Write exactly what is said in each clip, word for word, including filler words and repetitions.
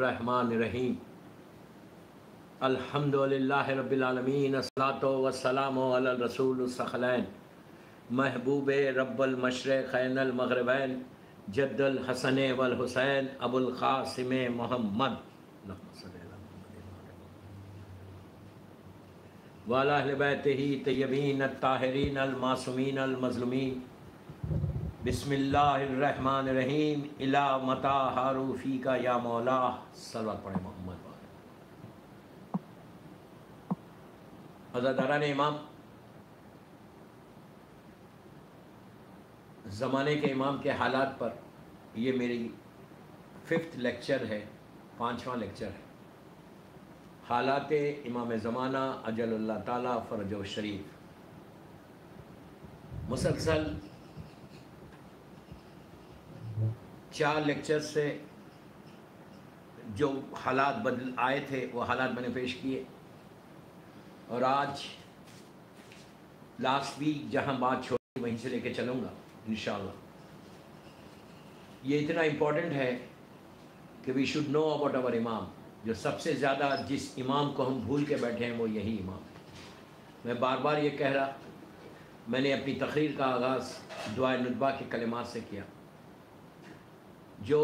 الرحمن الرحیم الحمدللہ رب العالمین الصلاۃ والسلام علی الرسول الثقلین محبوب رب المشرقین المغربین جد الحسن والحسین ابو القاسم محمد وعلی اہل بیتہ طیبین الطاہرین المعصومین المظلومین بسم اللہ الرحمن الرحیم الا متا حروفی کا یا مولا صلوات پڑھیں محمد والے حضرتاران امام، زمانے کے امام کے حالات پر یہ میری ففتھ لیکچر ہے، پانچواں لیکچر ہے۔ حالات امام زمانہ اجل اللہ تعالیٰ فرج و شریف۔ مسلسل چار لیکچر سے جو حالات بدل آئے تھے وہ حالات میں نے پیش کیے، اور آج لاسٹ ویک جہاں بات چھوڑی وہیں سے لے کے چلوں گا انشاءاللہ۔ یہ اتنا امپورٹنٹ ہے کہ وی شوڈ نو اباؤٹ اور امام۔ جو سب سے زیادہ جس امام کو ہم بھول کے بیٹھے ہیں وہ یہی امام ہے۔ میں بار بار یہ کہہ رہا، میں نے اپنی تقریر کا آغاز دعائے ندبہ کے کلمات سے کیا، جو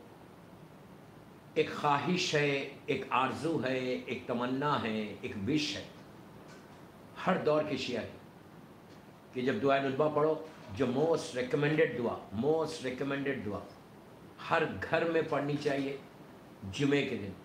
ایک خواہش ہے، ایک آرزو ہے، ایک تمنا ہے، ایک وش ہے ہر دور کے شیعہ کی، کہ جب دعائے ندبہ پڑھو، جو موسٹ ریکمینڈڈ دعا موسٹ ریکمینڈڈ دعا ہر گھر میں پڑھنی چاہیے جمعے کے دن۔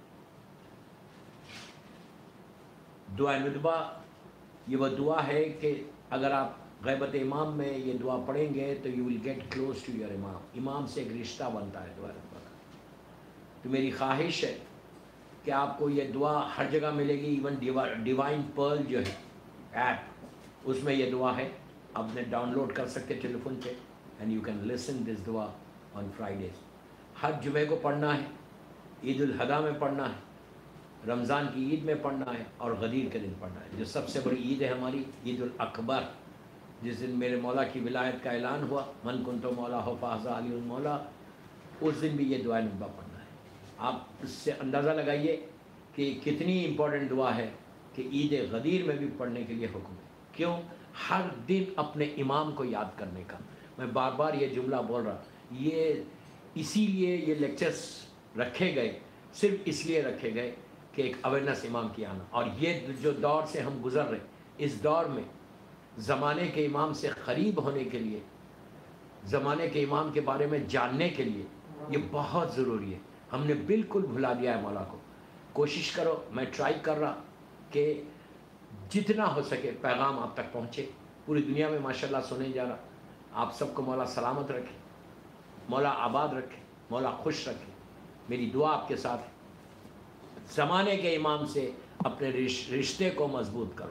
دعائے ندبہ یہ وہ دعا ہے کہ اگر آپ غیبت امام میں یہ دعا پڑھیں گے تو you will get close to your امام۔ امام سے ایک رشتہ بنتا ہے دعائے ندبہ کا۔ تو میری خواہش ہے کہ آپ کو یہ دعا ہر جگہ ملے گی، ایون ڈیوائن پرل جو ہے ایپ، اس میں یہ دعا ہے، آپ نے ڈاؤن لوڈ کر سکتے ٹیلی فون پہ، and you can listen this دعا آن فرائیڈیز۔ ہر جمعے کو پڑھنا ہے، عید الاضحیٰ میں پڑھنا ہے، رمضان کی عید میں پڑھنا ہے، اور غدیر کے دن پڑھنا ہے، جو سب سے بڑی عید ہے ہماری، عید الاکبر، جس دن میرے مولا کی ولایت کا اعلان ہوا، من کنت مولا ہو فاضا علی المولا، اس دن بھی یہ دعائے ندبہ پڑھنا ہے۔ آپ اس سے اندازہ لگائیے کہ کتنی امپورٹنٹ دعا ہے کہ عید غدیر میں بھی پڑھنے کے لیے حکم ہے۔ کیوں؟ ہر دن اپنے امام کو یاد کرنے کا۔ میں بار بار یہ جملہ بول رہا، یہ اسی لیے یہ لیکچرز رکھے گئے، صرف اس لیے رکھے گئے کہ ایک اویرنس امام کی آنا، اور یہ جو دور سے ہم گزر رہے، اس دور میں زمانے کے امام سے قریب ہونے کے لیے، زمانے کے امام کے بارے میں جاننے کے لیے یہ بہت ضروری ہے۔ ہم نے بالکل بھلا دیا ہے مولا کو۔ کوشش کرو، میں ٹرائی کر رہا کہ جتنا ہو سکے پیغام آپ تک پہنچے۔ پوری دنیا میں ماشاءاللہ سنے جا رہا۔ آپ سب کو مولا سلامت رکھے، مولا آباد رکھے، مولا خوش رکھے۔ میری دعا آپ کے ساتھ ہے۔ زمانے کے امام سے اپنے رشتے کو مضبوط کرو،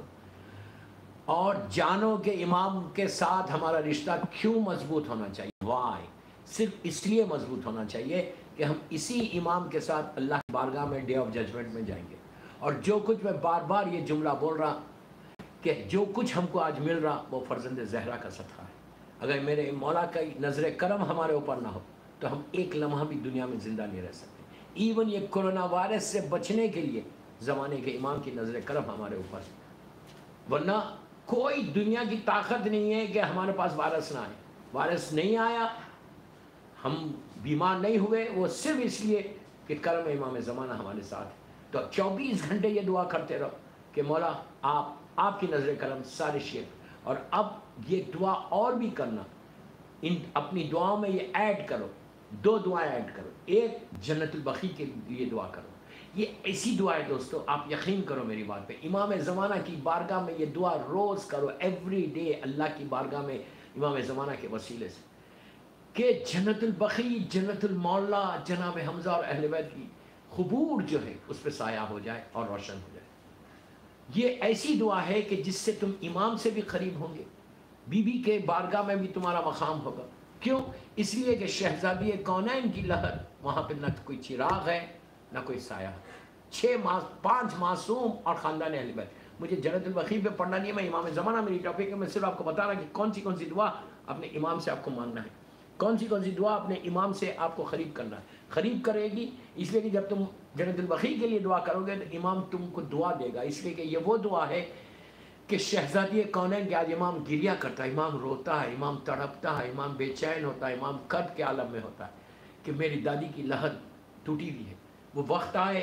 اور جانو کہ امام کے ساتھ ہمارا رشتہ کیوں مضبوط ہونا چاہیے، وائی، صرف اس لیے مضبوط ہونا چاہیے کہ ہم اسی امام کے ساتھ اللہ کی بارگاہ میں ڈے آف ججمنٹ میں جائیں گے۔ اور جو کچھ میں بار بار یہ جملہ بول رہا کہ جو کچھ ہم کو آج مل رہا وہ فرزند زہرا کا صدقہ ہے۔ اگر میرے مولا کا نظر کرم ہمارے اوپر نہ ہو تو ہم ایک لمحہ بھی دنیا میں زندہ نہیں رہ سکتے۔ ایون یہ کرونا وائرس سے بچنے کے لیے زمانے کے امام کی نظر کرم ہمارے اوپر ہے، ورنہ کوئی دنیا کی طاقت نہیں ہے کہ ہمارے پاس وائرس نہ آئے۔ وائرس نہیں آیا، ہم بیمار نہیں ہوئے، وہ صرف اس لیے کہ کرم امام زمانہ ہمارے ساتھ ہے۔ تو چوبیس گھنٹے یہ دعا کرتے رہو کہ مولا آپ آپ کی نظر کرم سارے شیخ۔ اور اب یہ دعا اور بھی کرنا، ان اپنی دعاؤں میں یہ ایڈ کرو، دو دعائیں ایڈ کرو۔ ایک جنت البقیع کے لیے دعا کرو، یہ ایسی دعا ہے دوستو، آپ یقین کرو میری بات پہ، امام زمانہ کی بارگاہ میں یہ دعا روز کرو، ایوری ڈے اللہ کی بارگاہ میں امام زمانہ کے وسیلے سے، کہ جنت البقیع، جنت المولا، جناب حمزہ اور اہل بیت کی قبور جو ہے اس پہ سایہ ہو جائے اور روشن ہو جائے۔ یہ ایسی دعا ہے کہ جس سے تم امام سے بھی قریب ہوں گے، بی بی کے بارگاہ میں بھی تمہارا مقام ہوگا۔ کیوں؟ اس لیے کہ شہزادی کونین کی لہر، وہاں پہ نہ کوئی چراغ ہے نہ کوئی سایہ، چھ ماس پانچ معصوم اور خاندان اہل بیت۔ مجھے جنت البقیع پہ پڑھنا نہیں ہے، میں امام زمانہ میری ٹاپک ہے، میں صرف آپ کو بتا رہا کہ کون سی کون سی دعا اپنے امام سے آپ کو مانگنا ہے۔ کون سی کون سی دعا اپنے امام سے آپ کو قریب کرنا ہے. قریب کرے گی اس لیے کہ جب تم جنت البقیع کے لیے دعا کرو گے تو امام تم کو دعا دے گا، اس لیے کہ یہ وہ دعا ہے کہ شہزادی کونین کہ آج امام گریا کرتا ہے، امام روتا ہے، امام تڑپتا ہے، امام بے چین ہوتا ہے، امام کرب کے عالم میں ہوتا ہے کہ میری دادی کی لہر ٹوٹی ہوئی ہے. وہ وقت آئے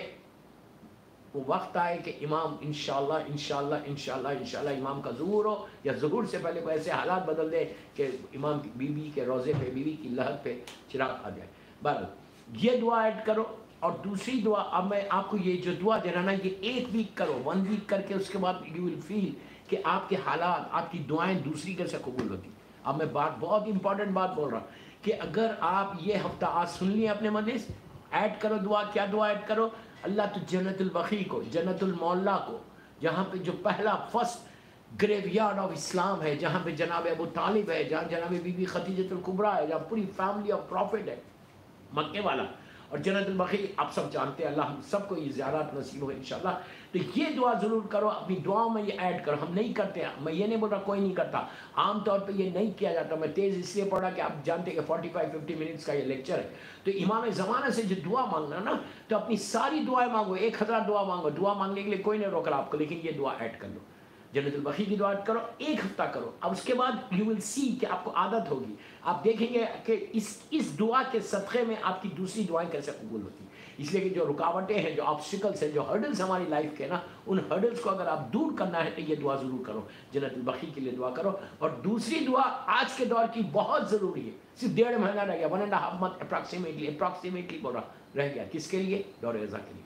وہ وقت آئے کہ امام انشاءاللہ انشاءاللہ انشاءاللہ انشاءاللہ امام کا ظہور ہو، یا ظہور سے پہلے کوئی ایسے حالات بدل دے کہ امام کی بی بی کے روضے پہ، بی بی کی لہر پہ چراغ آ جائے. بہرحال یہ دعا ایڈ کرو. اور دوسری دعا، اب میں آپ کو یہ جو دعا دے رہا نا، یہ ایک ویک کرو، ون ویک کر کے اس کے بعد یو ول فیل کہ آپ کے حالات، آپ کی دعائیں دوسری کیسے قبول ہوتی. اب میں بات بہت امپورٹنٹ بات بول رہا ہوں کہ اگر آپ یہ ہفتہ آج سن لیے اپنے مجلس، ایڈ کرو دعا. کیا دعا ایڈ کرو؟ اللہ تو جنت البقیع کو، جنت المعلا کو، جہاں پہ جو پہلا first graveyard of Islam ہے، جہاں پہ جناب ابو طالب ہے، جہاں جناب بی بی خدیجۃ الکبریٰ ہے، جہاں پوری فیملی آف پروفٹ ہے مکے والا، اور جنت البقیع آپ سب جانتے ہیں. اللہ ہم سب کو یہ زیارات نصیب ہو انشاءاللہ. تو یہ دعا ضرور کرو، اپنی دعاؤں میں یہ ایڈ کرو. ہم نہیں کرتے ہیں، میں یہ نہیں بول رہا کوئی نہیں کرتا، عام طور پہ یہ نہیں کیا جاتا. میں تیز اس لیے پڑھ رہا کہ آپ جانتے ہیں کہ فورٹی فائیو ففٹی منٹس کا یہ لیکچر ہے. تو امام زمانہ سے جو دعا مانگنا نا، تو اپنی ساری دعائیں مانگو، ایک ہزار دعا مانگو. دعا مانگنے کے لیے کوئی نہیں روک رہا آپ کو، لیکن یہ دعا ایڈ کر لو. جنت البقیع کی دعا ایڈ کرو، ایک ہفتہ کرو. اب اس کے بعد یو ول سی کہ آپ کو عادت ہوگی. آپ دیکھیں گے کہ اس اس دعا کے صدقے میں آپ کی دوسری دعائیں کیسے قبول ہوتی ہیں. اس لیے کہ جو رکاوٹیں ہیں، جو آبسٹیکلس ہیں، جو ہرڈلس ہماری لائف کے نا، ان ہرڈلس کو اگر آپ دور کرنا ہے تو یہ دعا ضرور کرو. جنت البقیع کے لیے دعا کرو. اور دوسری دعا آج کے دور کی بہت ضروری ہے. صرف ڈیڑھ مہینہ رہ گیا، one and half month approximately approximately بول رہا رہ گیا. کس کے لیے؟ دور ازا کے لیے.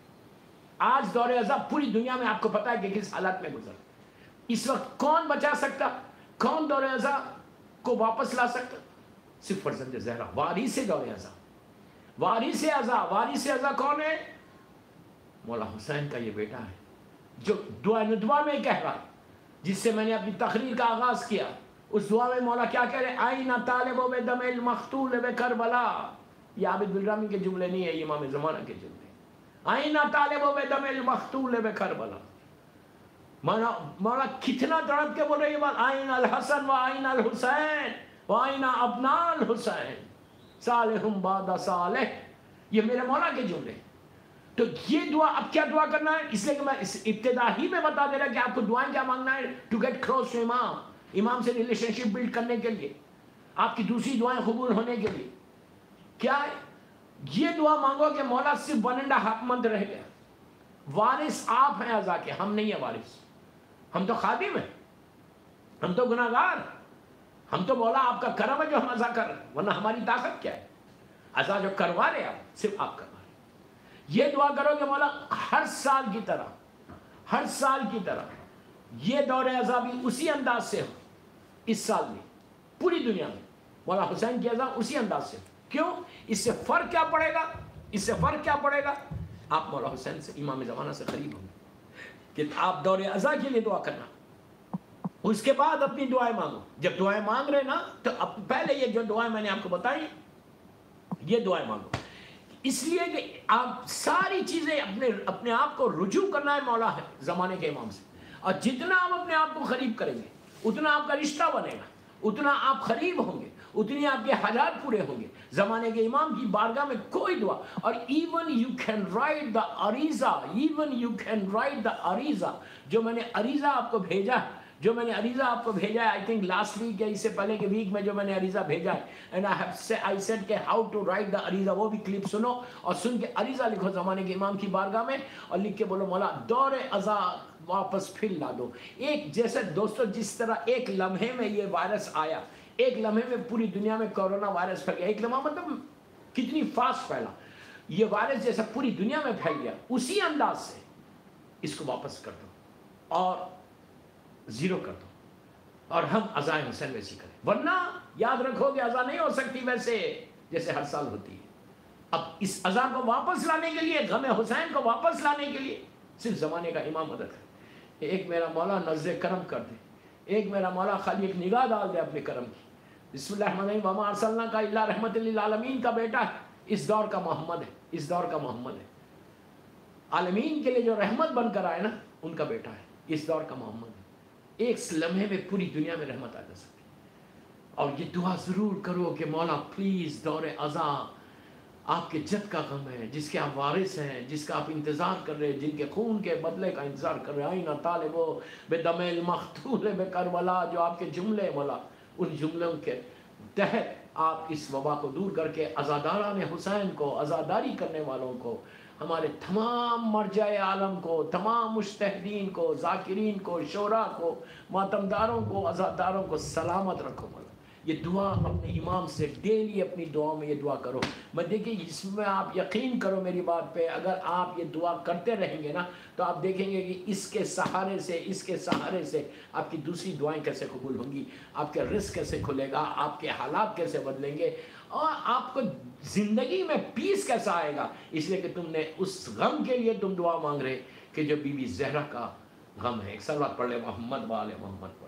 آج دور ازا پوری دنیا میں آپ کو پتا ہے کہ کس حالت میں گزر. اس وقت کون بچا سکتا؟ کون دور ازا کو واپس لا سکتا؟ صرف فرزند زہرا، وارث دور ازا. وارث ازا وارث ازا کون ہے؟ مولا حسین کا یہ بیٹا ہے جو دعا ندوہ میں کہہ رہا ہے، جس سے میں نے اپنی تقریر کا آغاز کیا. اس دعا میں مولا کیا کہہ رہے؟ آئینہ طالب و دم المقتول بکربلا. یہ عابد بالرامی کے جملے نہیں ہے، یہ امام زمانہ کے جملے. آئینہ طالب و دم المقتول بکربلا. مولا مولا کتنا تڑپ کے بول رہے یہ بات. آئینہ الحسن و آئینہ الحسین و آئینہ ابناء الحسین صالحم بعد صالح. یہ میرے مولا کے جملے. تو یہ دعا، اب کیا دعا کرنا ہے؟ اس لیے کہ میں اس ابتدا ہی میں بتا دے رہا کہ آپ کو دعائیں کیا مانگنا ہے. ٹو گیٹ کلوز ٹو امام، امام سے ریلیشن شپ بلڈ کرنے کے لیے، آپ کی دوسری دعائیں قبول ہونے کے لیے. کیا ہے یہ دعا مانگو کہ مولا صرف ون اینڈ ہاف منتھ رہ گیا. وارث آپ ہیں ازا کے، ہم نہیں ہیں وارث. ہم تو خادم ہیں، ہم تو گناہگار، ہم تو مولا آپ کا کرم ہے جو ہم ازا کر رہے ہیں، ورنہ ہماری طاقت کیا ہے؟ ازا جو کروا رہے آپ، صرف آپ کروا رہے. یہ دعا کرو کہ مولا ہر سال کی طرح ہر سال کی طرح یہ دور ازا بھی اسی انداز سے ہو اس سال بھی پوری دنیا میں. مولا حسین کی ازا اسی انداز سے ہو. کیوں؟ اس سے فرق کیا پڑے گا؟ اس سے فرق کیا پڑے گا؟ آپ مولا حسین سے، امام زمانہ سے قریب ہوں گے کہ آپ دور ازا کے لیے دعا کرنا. اس کے بعد اپنی دعائیں مانگو. جب دعائیں مانگ رہے نا، تو پہلے یہ جو دعائیں میں نے آپ کو بتائی، یہ دعائیں مانگو. اس لیے کہ آپ ساری چیزیں اپنے اپنے آپ کو رجوع کرنا ہے مولا ہے زمانے کے امام سے. اور جتنا آپ اپنے آپ کو قریب کریں گے، اتنا آپ کا رشتہ بنے گا، اتنا آپ قریب ہوں گے، اتنی آپ کے حاجات پورے ہوں گے. زمانے کے امام کی بارگاہ میں کوئی دعا. اور even you can write the عریضہ even you can write the عریضہ جو میں نے عریضہ آپ کو بھیجا ہے جو میں نے عریضہ آپ کو بھیجا ہے آئی تھنک لاسٹ ویک یا اس سے پہلے کے ویک میں جو میں نے عریضہ بھیجا ہے، and I have I said کہ ہاؤ ٹو رائٹ دا عریضہ، وہ بھی کلپ سنو اور سن کے عریضہ لکھو زمانے کے امام کی بارگاہ میں، اور لکھ کے بولو مولا دور ازا واپس پھر لا دو. ایک جیسے دوستو جس طرح ایک لمحے میں یہ وائرس آیا، ایک لمحے میں پوری دنیا میں کورونا وائرس پھیل گیا. ایک لمحہ مطلب کتنی فاسٹ پھیلا یہ وائرس، جیسا پوری دنیا میں پھیل گیا، اسی انداز سے اس کو واپس کر دو اور زیرو کر دو، اور ہم ازائے حسین ویسی کریں. ورنہ یاد رکھو کہ ازا نہیں ہو سکتی ویسے جیسے ہر سال ہوتی ہے. اب اس ازا کو واپس لانے کے لیے، غم حسین کو واپس لانے کے لیے صرف زمانے کا امام مدد ہے. ایک میرا مولا نزد کرم کر دے، ایک میرا مولا خالی ایک نگاہ ڈال دے اپنے کرم کی. بسم اللہ الرحمن الرحیم. وما ارسلنا کا الا رحمت للعالمین کا بیٹا ہے، اس دور کا محمد ہے، اس دور کا محمد ہے. عالمین کے لیے جو رحمت بن کر آئے نا، ان کا بیٹا ہے، اس دور کا محمد ہے. ایک لمحے میں پوری دنیا میں رحمت آ جا سکتی. اور یہ دعا ضرور کرو کہ مولا پلیز دور ازا آپ کے جد کا غم ہے، جس کے آپ وارث ہیں، جس کا آپ انتظار کر رہے ہیں، جن کے خون کے بدلے کا انتظار کر رہے ہیں، آئینہ طالبو بے دم المقتول بے کربلا، جو آپ کے جملے مولا ان جملوں کے تحت آپ اس وبا کو دور کر کے عزاداران حسین کو، عزاداری کرنے والوں کو، ہمارے تمام مرجع عالم کو، تمام مجتہدین کو، ذاکرین کو، شعراء کو، ماتمداروں کو، عزاداروں کو سلامت رکھو مولا۔ یہ دعا اپنے امام سے ڈیلی اپنی دعاؤں میں یہ دعا کرو۔ میں دیکھیں اس میں آپ یقین کرو میری بات پہ، اگر آپ یہ دعا کرتے رہیں گے نا تو آپ دیکھیں گے کہ اس کے سہارے سے اس کے سہارے سے آپ کی دوسری دعائیں کیسے قبول ہوں گی، آپ کے رزق کیسے کھلے گا، آپ کے حالات کیسے بدلیں گے، اور آپ کو زندگی میں پیس کیسا آئے گا، اس لیے کہ تم نے اس غم کے لیے تم دعا مانگ رہے کہ جو بی بی زہرا کا غم ہے۔ ایک صلوات پڑھ لے محمد وآل محمد پر۔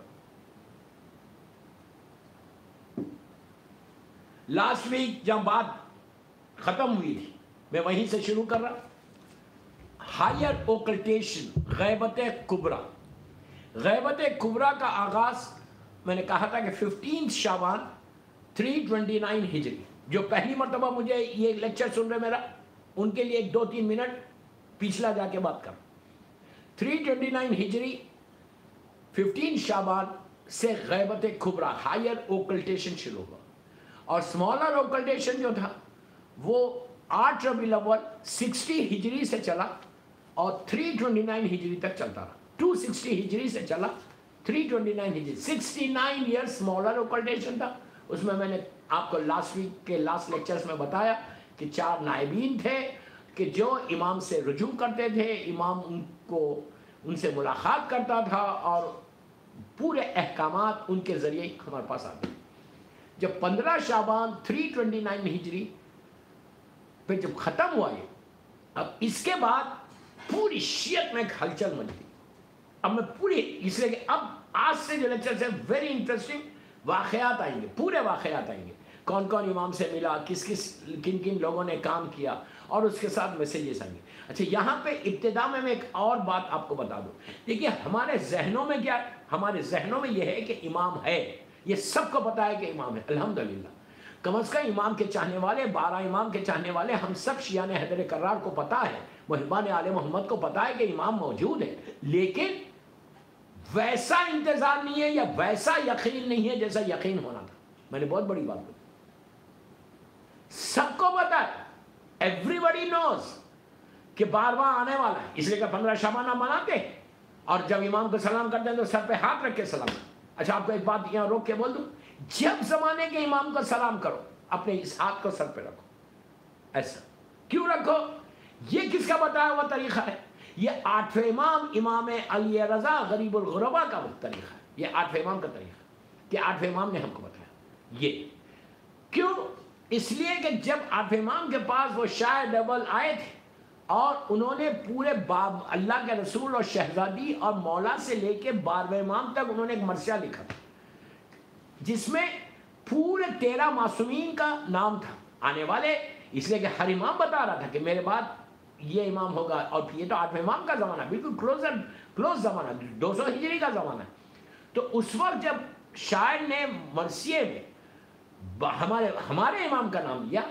لاسٹ ویک جب بات ختم ہوئی تھی میں وہیں سے شروع کر رہا، ہائر اوکلٹیشن، غیبت کبریٰ۔ غیبت کبریٰ کا آغاز میں نے کہا تھا کہ fifteen Shaban three twenty nine ہجری، جو پہلی مرتبہ مجھے یہ لیکچر سن رہے میرا ان کے لیے ایک دو تین منٹ پچھلا جا کے بات کر، تھری ٹوینٹی نائن ہجری ففٹین شعبان سے غیبت کبریٰ ہائر اوکلٹیشن شروع ہوا، اور سمالر اوکلٹیشن جو تھا وہ آٹھ ربیع الاول سکسٹی ہجری سے چلا اور تھری ٹوینٹی نائن ہجری تک چلتا رہا۔ ٹو سکسٹی ہجری سے چلا تھری ٹوینٹی نائن ہجری، sixty nine year smaller occultation تھا۔ اس میں میں نے آپ کو لاسٹ ویک کے لاسٹ لیکچرز میں بتایا کہ چار نائبین تھے کہ جو امام سے رجوع کرتے تھے، امام ان کو ان سے ملاقات کرتا تھا اور پورے احکامات ان کے ذریعے ہمارے پاس آتے تھے۔ جب پندرہ شعبان تھری ٹوینٹی نائن ہجری پہ جب ختم ہوا یہ، اب اس کے بعد پوری شیعت میں ایک ہلچل مچ گئی۔ اب میں پوری اس لیے کہ اب آج سے جو لیکچر سے ویری انٹرسٹنگ واقعات آئیں گے، پورے واقعات آئیں گے، کون کون امام سے ملا، کس کس کن کن لوگوں نے کام کیا، اور اس کے ساتھ میسیجز آئیں گے۔ اچھا یہاں پہ ابتدا میں میں ایک اور بات آپ کو بتا دوں۔ دیکھیے ہمارے ذہنوں میں کیا ہے، ہمارے ذہنوں میں یہ ہے کہ امام ہے، یہ سب کو پتا ہے کہ امام ہے، الحمدللہ کم از کم امام کے چاہنے والے، بارہ امام کے چاہنے والے ہم سب شیعان حیدر کرار کو پتا ہے، محبان آل محمد کو پتا ہے کہ امام موجود ہے، لیکن ویسا انتظار نہیں ہے یا ویسا یقین نہیں ہے جیسا یقین ہونا تھا۔ میں نے بہت بڑی بات بتائی، سب کو پتا ہے، ایوری بڈی نوز کہ بارواں آنے والا ہے، اس لیے کہ پندرہ شعبان ہم مناتے ہیں اور جب امام کو سلام کرتے ہیں تو سر پہ ہاتھ رکھ کے سلام کرتے ہیں۔ اچھا آپ کو ایک بات یہاں روک کے بول دوں، جب زمانے کے امام کو سلام کرو اپنے اس ہاتھ کو سر پہ رکھو، ایسا کیوں رکھو؟ یہ کس کا بتایا ہوا طریقہ ہے؟ یہ آٹھویں امام امام علی رضا غریب الغربا کا طریقہ ہے، یہ آٹھویں امام کا طریقہ ہے کہ آٹھویں امام نے ہم کو بتایا۔ یہ کیوں؟ اس لیے کہ جب آٹھویں امام کے پاس وہ شاہ ڈبل آئے تھے اور انہوں نے پورے باب اللہ کے رسول اور شہزادی اور مولا سے لے کے بارہویں امام تک انہوں نے ایک مرثیہ لکھا تھا جس میں پورے تیرہ معصومین کا نام تھا آنے والے، اس لیے کہ ہر امام بتا رہا تھا کہ میرے بعد یہ امام ہوگا، اور یہ تو آٹھویں امام کا زمانہ، بالکل کلوزر کلوز زمانہ، دو سو ہجری کا زمانہ ہے۔ تو اس وقت جب شاعر نے مرثیے میں ہمارے ہمارے امام کا نام لیا،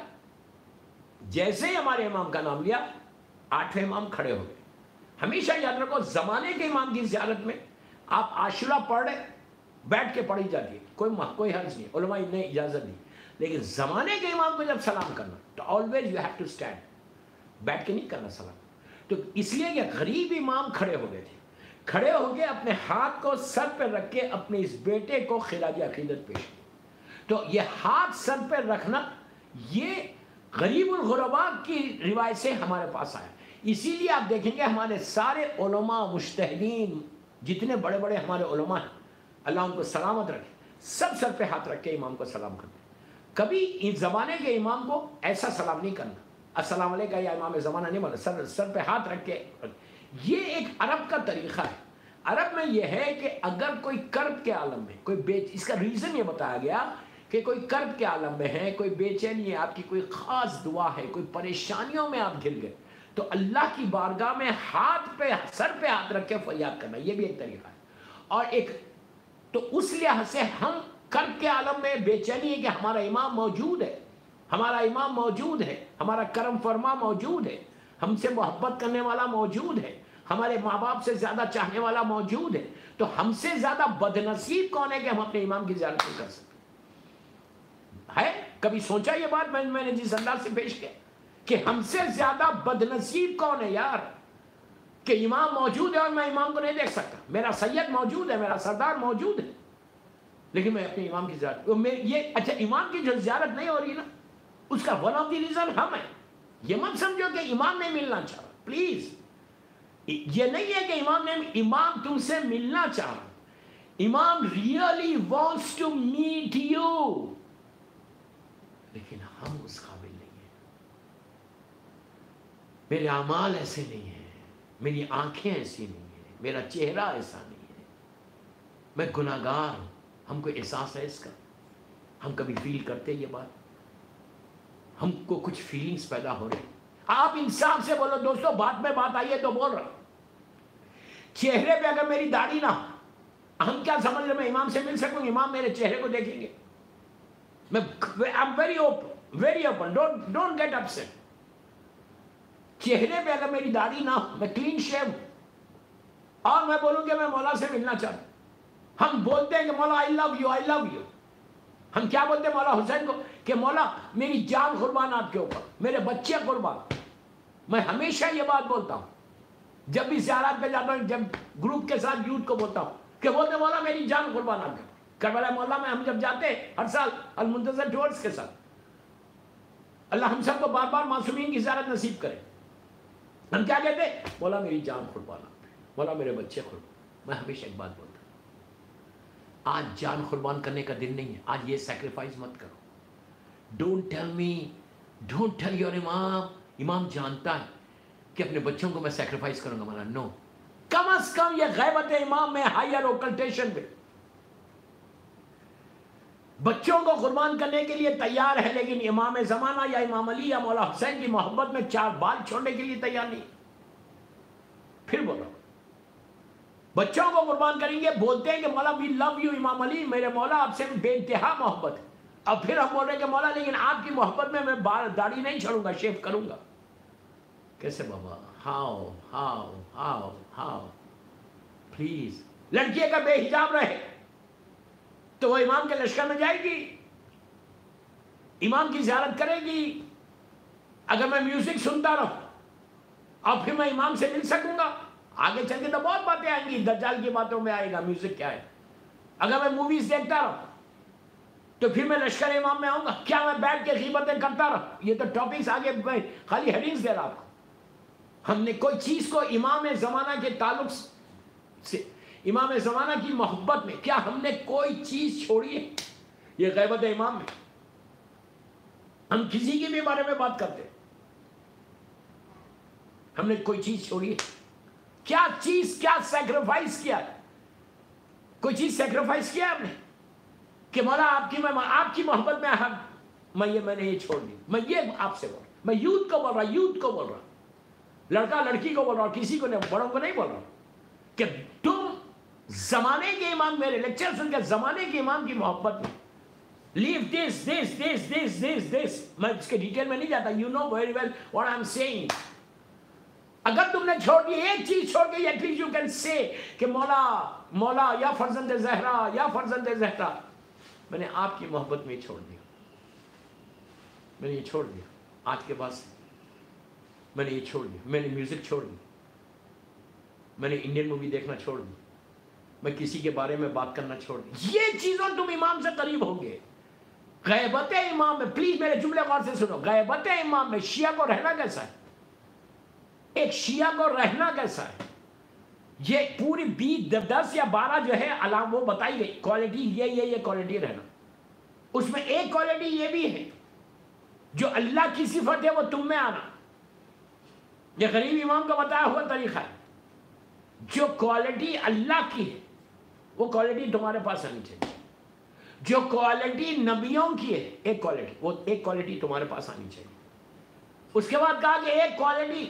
جیسے ہی ہمارے امام کا نام لیا آٹھویں امام کھڑے ہو گئے۔ ہمیشہ یاد رکھو زمانے کے امام کی زیارت میں آپ عاشورہ پڑھ رہے بیٹھ کے پڑھی جاتی ہے، کوئی کوئی حرج نہیں، علماء نے اجازت دی، لیکن زمانے کے امام کو جب سلام کرنا تو always you have to stand, بیٹھ کے نہیں کرنا سلام۔ تو اس لیے کہ غریب امام کھڑے ہو گئے تھے، کھڑے ہو کے اپنے ہاتھ کو سر پہ رکھ کے اپنے اس بیٹے کو خراج عقیدت پیش کیا۔ تو یہ ہاتھ سر پہ رکھنا یہ غریب الغرباء کی روایت سے ہمارے پاس آیا۔ اسی لیے آپ دیکھیں گے ہمارے سارے علماء مجتہدین جتنے بڑے بڑے ہمارے علماء ہیں، اللہ ان کو سلامت رکھے، سب سر پہ ہاتھ رکھ کے امام کو سلام کرتے ہیں۔ کبھی اس زمانے کے امام کو ایسا سلام نہیں کرنا، السلام علیکم یا امام زمانہ نہیں بولنا، سر سر پہ ہاتھ رکھ کے۔ یہ ایک عرب کا طریقہ ہے۔ عرب میں یہ ہے کہ اگر کوئی کرب کے عالم میں کوئی بے، اس کا ریزن یہ بتایا گیا کہ کوئی کرب کے عالم میں ہے، کوئی بے چینی ہے، آپ کی کوئی خاص دعا ہے، کوئی پریشانیوں میں آپ گر گئے، تو اللہ کی بارگاہ میں ہاتھ پہ سر پہ ہاتھ رکھ کے فریاد کرنا، یہ بھی ایک طریقہ ہے۔ اور ایک تو اس لحاظ سے ہم کرب کے عالم میں بے چینی ہے کہ ہمارا امام موجود ہے، ہمارا امام موجود ہے، ہمارا کرم فرما موجود ہے، ہم سے محبت کرنے والا موجود ہے، ہمارے ماں باپ سے زیادہ چاہنے والا موجود ہے، تو ہم سے زیادہ بدنصیب کون ہے کہ ہم اپنے امام کی زیارت نہیں کر سکتے؟ ہے کبھی سوچا یہ بات؟ میں میں نے جس انداز سے پیش کیا کہ ہم سے زیادہ بدنصیب کون ہے یار کہ امام موجود ہے اور میں امام کو نہیں دیکھ سکتا، میرا سید موجود ہے، میرا سردار موجود ہے، لیکن میں اپنے امام کی زیارت یہ اچھا امام کی جو زیارت نہیں ہو رہی نا، اس کا ون آف دی ریزن ہم ہیں۔ یہ مت سمجھو کہ امام نہیں ملنا چاہ رہا، پلیز یہ نہیں ہے کہ امام نے امام تم سے ملنا چاہ رہا، امام really wants to meet you, لیکن ہم اس قابل نہیں ہیں، میرے اعمال ایسے نہیں ہیں، میری آنکھیں ایسی نہیں ہیں، میرا چہرہ ایسا نہیں ہے، میں گناہگار ہوں۔ ہم کو احساس ہے اس کا؟ ہم کبھی فیل کرتے یہ بات؟ ہم کو کچھ فیلنگز پیدا ہو رہے ہیں؟ آپ انسان سے بولو دوستو، بات میں بات آئی ہے تو بول رہا، چہرے پہ اگر میری داڑھی نہ ہو، ہم کیا سمجھ رہے میں امام سے مل سکوں؟ امام میرے چہرے کو دیکھیں گے؟ میں I'm very open, very open, don't don't get upset. چہرے پہ اگر میری داڑھی نہ ہو، میں کلین شیو ہوں، اور میں بولوں کہ میں مولا سے ملنا چاہتا ہوں، ہم بولتے ہیں کہ مولا آئی love you, I love you, ہم کیا بولتے ہیں مولا حسین کو کہ مولا میری جان قربان آپ کے اوپر، میرے بچے قربان۔ میں ہمیشہ یہ بات بولتا ہوں جب بھی زیارات پہ جاتا ہوں، جب گروپ کے ساتھ یوتھ کو بولتا ہوں کہ بولتے مولا میری جان قربان آپ کے اوپر۔ کربلا مولا میں ہم جب جاتے ہیں ہر سال المنتظر ٹورز کے ساتھ، اللہ ہم سب کو بار بار معصومین کی زیارت نصیب کرے، ہم کیا کہتے ہیں؟ مولا میری جان قربان آپ پہ، مولا میرے بچے قربان۔ میں ہمیشہ ایک بات بولتا ہوں، آج جان قربان کرنے کا دن نہیں ہے، آج یہ سیکریفائز مت کرو۔ Don't tell me, don't tell your امام، امام جانتا ہے کہ اپنے بچوں کو میں سیکریفائز کروں گا، مولا نو، کم از کم یہ غیبت امام میں ہائر اوکلٹیشن پہ بچوں کو قربان کرنے کے لیے تیار ہے، لیکن امام زمانہ یا امام علی یا مولا حسین کی محبت میں چار بال چھوڑنے کے لیے تیار نہیں۔ پھر بولو، بچوں کو قربان کریں گے، بولتے ہیں کہ مولا وی لو یو امام علی، میرے مولا آپ سے بے انتہا محبت ہے، اب پھر ہم بول رہے ہیں کہ مولا لیکن آپ کی محبت میں میں داڑھی نہیں چھوڑوں گا، شیو کروں گا۔ کیسے بابا؟ How how how how please. لڑکی اگر بے حجاب رہے تو وہ امام کے لشکر میں جائے گی، امام کی زیارت کرے گی۔ اگر میں میوزک سنتا رہوں اور پھر میں امام سے مل سکوں گا؟ آگے چل کے تو بہت باتیں آئیں گی، دجال کی باتوں میں آئے گا میوزک کیا ہے۔ اگر میں موویز دیکھتا رہوں تو پھر میں لشکر امام میں آؤں گا؟ کیا میں بیٹھ کے غیبتیں کرتا رہوں؟ یہ تو ٹاپکس آگے میں خالی ہیڈنگز دے رہا آپ کو۔ ہم نے کوئی چیز کو امام زمانہ کے تعلق سے، امام زمانہ کی محبت میں، کیا ہم نے کوئی چیز چھوڑی ہے؟ یہ غیبت امام میں ہم کسی کے بھی بارے میں بات کرتے ہیں، ہم نے کوئی چیز چھوڑی ہے؟ کیا چیز، کیا سیکریفائس کیا ہے؟ کوئی چیز سیکریفائس کیا آپ نے کہ مولا آپ کی میں آپ کی محبت میں میں یہ میں نے یہ چھوڑ دی؟ میں یہ آپ سے بول رہا، میں یوتھ کو بول رہا، یوتھ کو بول رہا، لڑکا لڑکی کو بول رہا، کسی کو نہیں، بڑوں کو نہیں بول رہا کہ تم زمانے کے امام، میرے لیکچر سن کے زمانے کے امام کی محبت میں لیو دس دس دس دس دس دس میں اس کے ڈیٹیل میں نہیں جاتا، you know very well what I am saying. اگر تم نے چھوڑ دی ایک چیز چھوڑ کے، at least you can say کہ مولا مولا یا فرزند زہرا یا فرزند زہرا، میں نے آپ کی محبت میں چھوڑ دیا، میں نے یہ چھوڑ دیا، آج کے بعد میں نے یہ چھوڑ دیا، میں نے میوزک چھوڑ دی، میں نے انڈین مووی دیکھنا چھوڑ دی، میں کسی کے بارے میں بات کرنا چھوڑ دی۔ یہ چیزوں تم امام سے قریب ہوں گے۔ غیبت امام میں، پلیز میرے جملے غور سے سنو، غیبت امام میں شیعہ کو رہنا کیسا ہے؟ ایک شیعہ کو رہنا کیسا ہے؟ یہ پوری بیس دس یا بارہ جو ہے علام وہ بتائی گئی کوالٹی، یہ یہ یہ کوالٹی رہنا، اس میں ایک کوالٹی یہ بھی ہے جو اللہ کی صفت ہے وہ تم میں آنا، یہ غریب امام کا بتایا ہوا طریقہ ہے۔ جو کوالٹی اللہ کی ہے وہ کوالٹی تمہارے پاس آنی چاہیے، جو کوالٹی نبیوں کی ہے ایک کوالٹی، وہ ایک کوالٹی تمہارے پاس آنی چاہیے۔ اس کے بعد کہا کہ ایک کوالٹی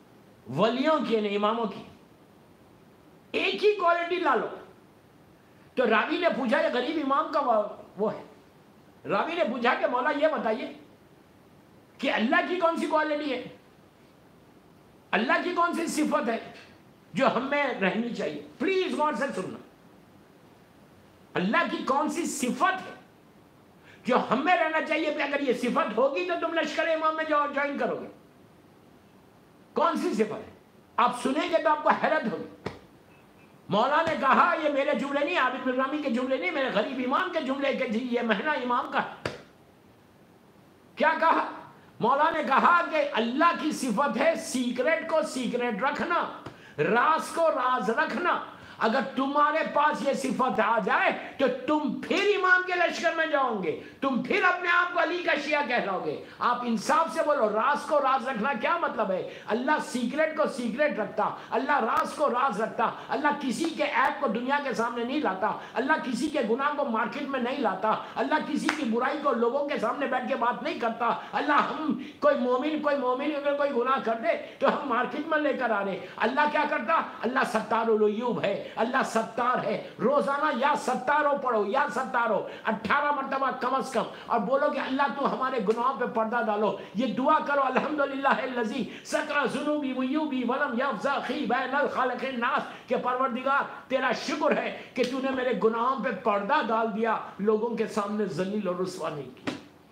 ولیوں کی ہے، اماموں کی، ایک ہی کوالٹی لا لو۔ تو راوی نے پوچھا یہ غریب امام کا وہ ہے، راوی نے پوچھا کہ مولا یہ بتائیے کہ اللہ کی کون سی کوالٹی ہے، اللہ کی کون سی صفت ہے جو ہم میں رہنی چاہیے؟ پلیز غور سے سننا، اللہ کی کون سی صفت ہے جو ہم میں رہنا چاہیے؟ کہ اگر یہ صفت ہوگی تو تم لشکر امام میں جوائن کرو گے۔ کون سی صفت ہے؟ آپ سنیں گے تو آپ کو حیرت ہوگی۔ مولا نے کہا یہ میرے جملے نہیں، عابد بن رامی کے جملے نہیں، میرے غریب امام کے جملے کہ جی یہ مہنہ امام کا ہے۔ کیا کہا؟ مولا نے کہا کہ اللہ کی صفت ہے سیکریٹ کو سیکریٹ رکھنا، راز کو راز رکھنا۔ اگر تمہارے پاس یہ صفت آ جائے تو تم پھر امام کے لشکر میں جاؤ گے، تم پھر اپنے آپ کو علی کا شیعہ کہلاؤ گے۔ آپ انصاف سے بولو، راز کو راز رکھنا کیا مطلب ہے؟ اللہ سیکریٹ کو سیکریٹ رکھتا، اللہ راز کو راز رکھتا، اللہ کسی کے عیب کو دنیا کے سامنے نہیں لاتا، اللہ کسی کے گناہ کو مارکیٹ میں نہیں لاتا، اللہ کسی کی برائی کو لوگوں کے سامنے بیٹھ کے بات نہیں کرتا۔ اللہ ہم کوئی مومن کوئی مومن اگر کوئی گناہ کر دے تو ہم مارکیٹ میں لے کر آ رہے، اللہ کیا کرتا؟ اللہ ستار العیوب ہے، اللہ ستار ہے۔ روزانہ یا ستارو پڑھو یا ستارو اٹھارہ مرتبہ کم از کم، اور بولو کہ اللہ تو ہمارے گناہوں پہ پردہ ڈالو۔ یہ دعا کرو، الحمدللہ الذی ستر ذنوبی وعیوبی ولم یفض اخی بین الخالق الناس، کہ پروردگار تیرا شکر ہے کہ تو نے میرے گناہوں پہ پردہ ڈال دیا، لوگوں کے سامنے ذلیل اور رسوا نہیں کیا۔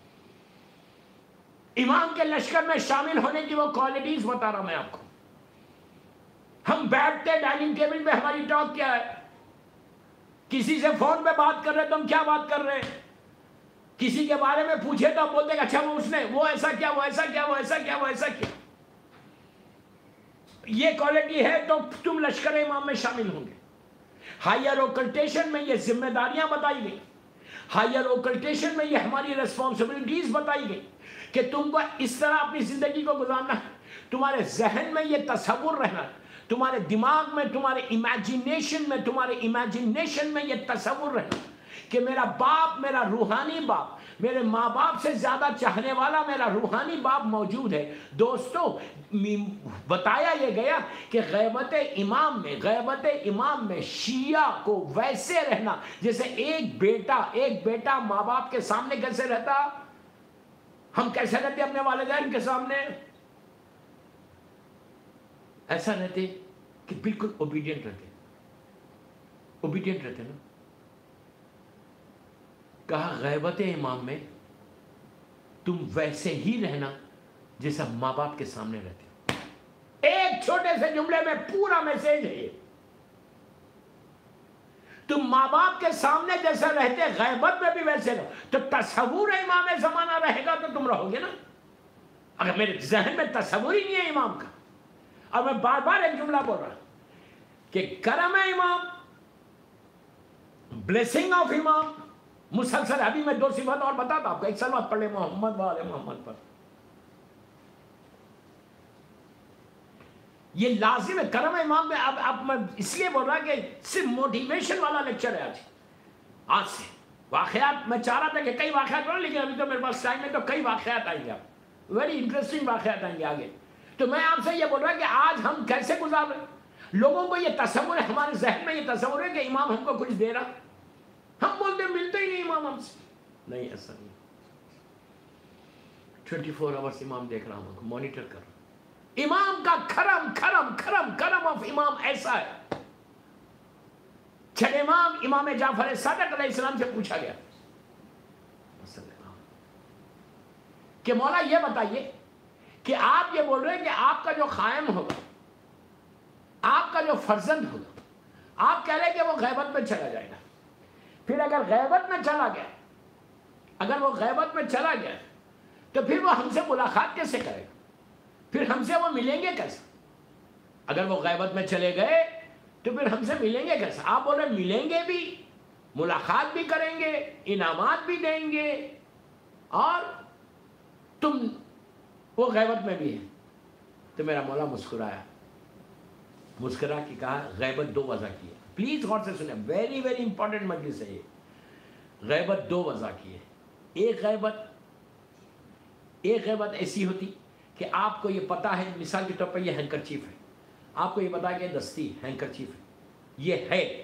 امام کے لشکر میں شامل ہونے کی وہ کوالٹیز بتا رہا میں آپ کو۔ ہم بیٹھتے ڈائننگ ٹیبل پہ، ہماری ٹاک کیا ہے؟ کسی سے فون پہ بات کر رہے تو ہم کیا بات کر رہے ہیں؟ کسی کے بارے میں پوچھے تو ہم بولتے ہیں اچھا وہ اس نے وہ ایسا کیا وہ ایسا کیا وہ ایسا کیا وہ ایسا کیا۔ یہ کوالٹی ہے تو تم لشکر امام میں شامل ہوں گے۔ ہائر اوکلٹیشن میں یہ ذمہ داریاں بتائی گئی، ہائر اوکلٹیشن میں یہ ہماری ریسپانسبلٹیز بتائی گئی کہ تم کو اس طرح اپنی زندگی کو گزارنا ہے، تمہارے ذہن میں یہ تصور رہنا ہے، تمہارے دماغ میں، تمہارے امیجینیشن میں تمہارے امیجینیشن میں یہ تصور رہنا کہ میرا باپ، میرا روحانی باپ، میرے ماں باپ سے زیادہ چاہنے والا میرا روحانی باپ موجود ہے۔ دوستو بتایا یہ گیا کہ غیبت امام میں غیبت امام میں شیعہ کو ویسے رہنا جیسے ایک بیٹا ایک بیٹا ماں باپ کے سامنے کیسے رہتا، ہم کیسے رہتے اپنے والدین کے سامنے؟ ایسا رہتے کہ بالکل اوبیڈینٹ رہتے، اوبیڈینٹ رہتے نا۔ کہا غیبت امام میں تم ویسے ہی رہنا جیسا ماں باپ کے سامنے رہتے ہو۔ ایک چھوٹے سے جملے میں پورا میسج ہے یہ۔ تم ماں باپ کے سامنے جیسا رہتے غیبت میں بھی ویسے رہو، تو تصور امام زمانہ رہے گا تو تم رہو گے نا۔ اگر میرے ذہن میں تصور ہی نہیں ہے امام کا، اور میں بار بار ایک جملہ بول رہا کہ کرم امام، بلیسنگ آف امام، مسلسل۔ ابھی میں دو صفات اور بتاتا آپ کو، ایک سلوات پڑھ لیں محمد وآل محمد پر۔ یہ لازم ہے کرم امام میں۔ اب اب میں اس لیے بول رہا کہ صرف موٹیویشن والا لیکچر ہے آج آج سے۔ واقعات میں چاہ رہا تھا کہ کئی واقعات پڑھوں، لیکن ابھی تو میرے پاس ٹائم ہے تو کئی واقعات آئیں گے، آپ ویری انٹرسٹنگ واقعات آئیں گے آگے۔ تو میں آپ سے یہ بول رہا کہ آج ہم کیسے گزار رہے ہیں؟ لوگوں کو یہ تصور ہے، ہمارے ذہن میں یہ تصور ہے کہ امام ہم کو کچھ دے رہا، ہم بولتے ہیں ملتے ہی نہیں امام ہم سے۔ نہیں، ایسا نہیں۔ ٹوینٹی فور آورس امام دیکھ رہا ہوں، مانیٹر کر رہا ہوں۔ امام کا کرم کرم کرم کرم آف امام ایسا ہے۔ چھٹے امام امام جعفر صادق علیہ السلام سے پوچھا گیا کہ مولا یہ بتائیے کہ آپ یہ بول رہے ہیں کہ آپ کا جو قائم ہوگا، آپ کا جو فرزند ہوگا، آپ کہہ رہے ہیں کہ وہ غیبت میں چلا جائے گا۔ پھر اگر غیبت میں چلا گیا اگر وہ غیبت میں چلا گیا تو پھر وہ ہم سے ملاقات کیسے کرے گا؟ پھر ہم سے وہ ملیں گے کیسے؟ اگر وہ غیبت میں چلے گئے تو پھر ہم سے ملیں گے کیسے؟ آپ بول رہے ملیں گے بھی، ملاقات بھی کریں گے، انعامات بھی دیں گے، اور تم وہ غیبت میں بھی ہے۔ تو میرا مولا مسکرایا، مسکرا کے کہا غیبت دو وجہ کی ہے۔ پلیز غور سے سنیں، ویری ویری امپورٹنٹ مجلس ہے یہ۔ غیبت دو وجہ کی ہے۔ ایک غیبت ایک غیبت ایسی ہوتی کہ آپ کو یہ پتا ہے، مثال کے طور پر یہ ہینکرچیف ہے، آپ کو یہ پتا ہے کہ دستی ہینکرچیف ہے، یہ ہے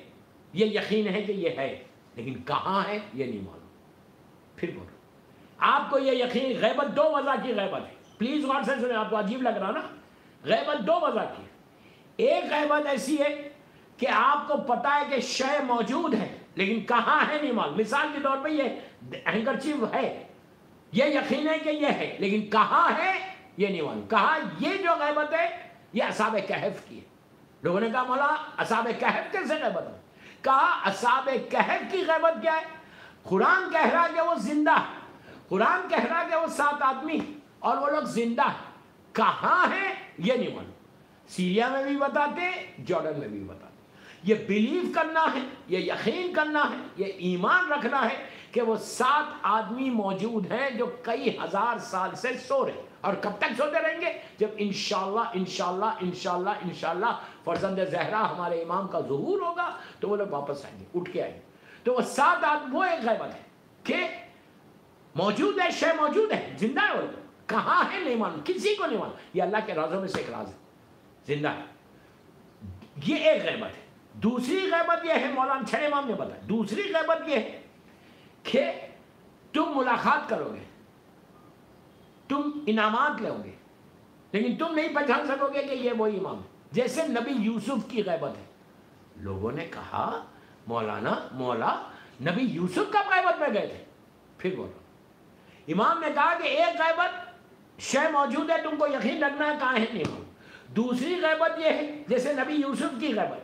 یہ یقین ہے کہ یہ ہے، لیکن کہاں ہے یہ نہیں معلوم۔ پھر بولو، آپ کو یہ یقین، غیبت دو وجہ کی غیبت ہے، پلیز غور سے سنیں، آپ کو عجیب لگ رہا نا، غیبت دو وجہ کی ہے۔ ایک غیبت ایسی ہے کہ آپ کو پتا ہے کہ شے موجود ہے لیکن کہاں ہے نہیں معلوم۔ مثال کے طور پہ یہ ہینکرچیف ہے، یہ یقین ہے کہ یہ ہے لیکن کہاں ہے یہ نہیں معلوم۔ کہاں؟ یہ جو غیبت ہے یہ اصحاب کہف کی ہے۔ لوگوں نے کہا مولا اصحاب کہف کیسے غیبت ہے؟ کہا اصحاب کہف کی غیبت کیا ہے؟ قرآن کہہ رہا کہ وہ زندہ ہے، قرآن کہہ رہا کہ وہ سات آدمی اور وہ لوگ زندہ ہیں، کہاں ہیں یہ نہیں معلوم۔ سیریا میں بھی بتاتے، جارڈن میں بھی بتاتے۔ یہ بلیو کرنا ہے، یہ یقین کرنا ہے، یہ ایمان رکھنا ہے کہ وہ سات آدمی موجود ہیں جو کئی ہزار سال سے سو رہے ہیں، اور کب تک سوتے رہیں گے؟ جب انشاءاللہ انشاءاللہ انشاءاللہ انشاءاللہ فرزند زہرا ہمارے امام کا ظہور ہوگا تو وہ لوگ واپس آئیں گے، اٹھ کے آئیں گے۔ تو وہ سات آدمی، وہ ایک غیبت ہے کہ موجود ہے، شے موجود ہے، زندہ ہے، وہ کہاں ہے نہیں معلوم، کسی کو نہیں معلوم۔ یہ اللہ کے رازوں میں سے ایک راز ہے، زندہ ہے۔ یہ ایک غیبت ہے۔ دوسری غیبت یہ ہے، مولانا چھڑے امام نے بتایا، دوسری غیبت یہ ہے کہ تم ملاقات کرو گے، تم انعامات لو گے، لیکن تم نہیں پہچان سکو گے کہ یہ وہی امام ہے۔ جیسے نبی یوسف کی غیبت ہے۔ لوگوں نے کہا مولانا مولا نبی یوسف کب غیبت میں گئے تھے؟ پھر بولو، امام نے کہا کہ ایک غیبت شے موجود ہے، تم کو یقین رکھنا ہے کہاں ہے نہیں معلوم۔ دوسری غیبت یہ ہے جیسے نبی یوسف کی غیبت۔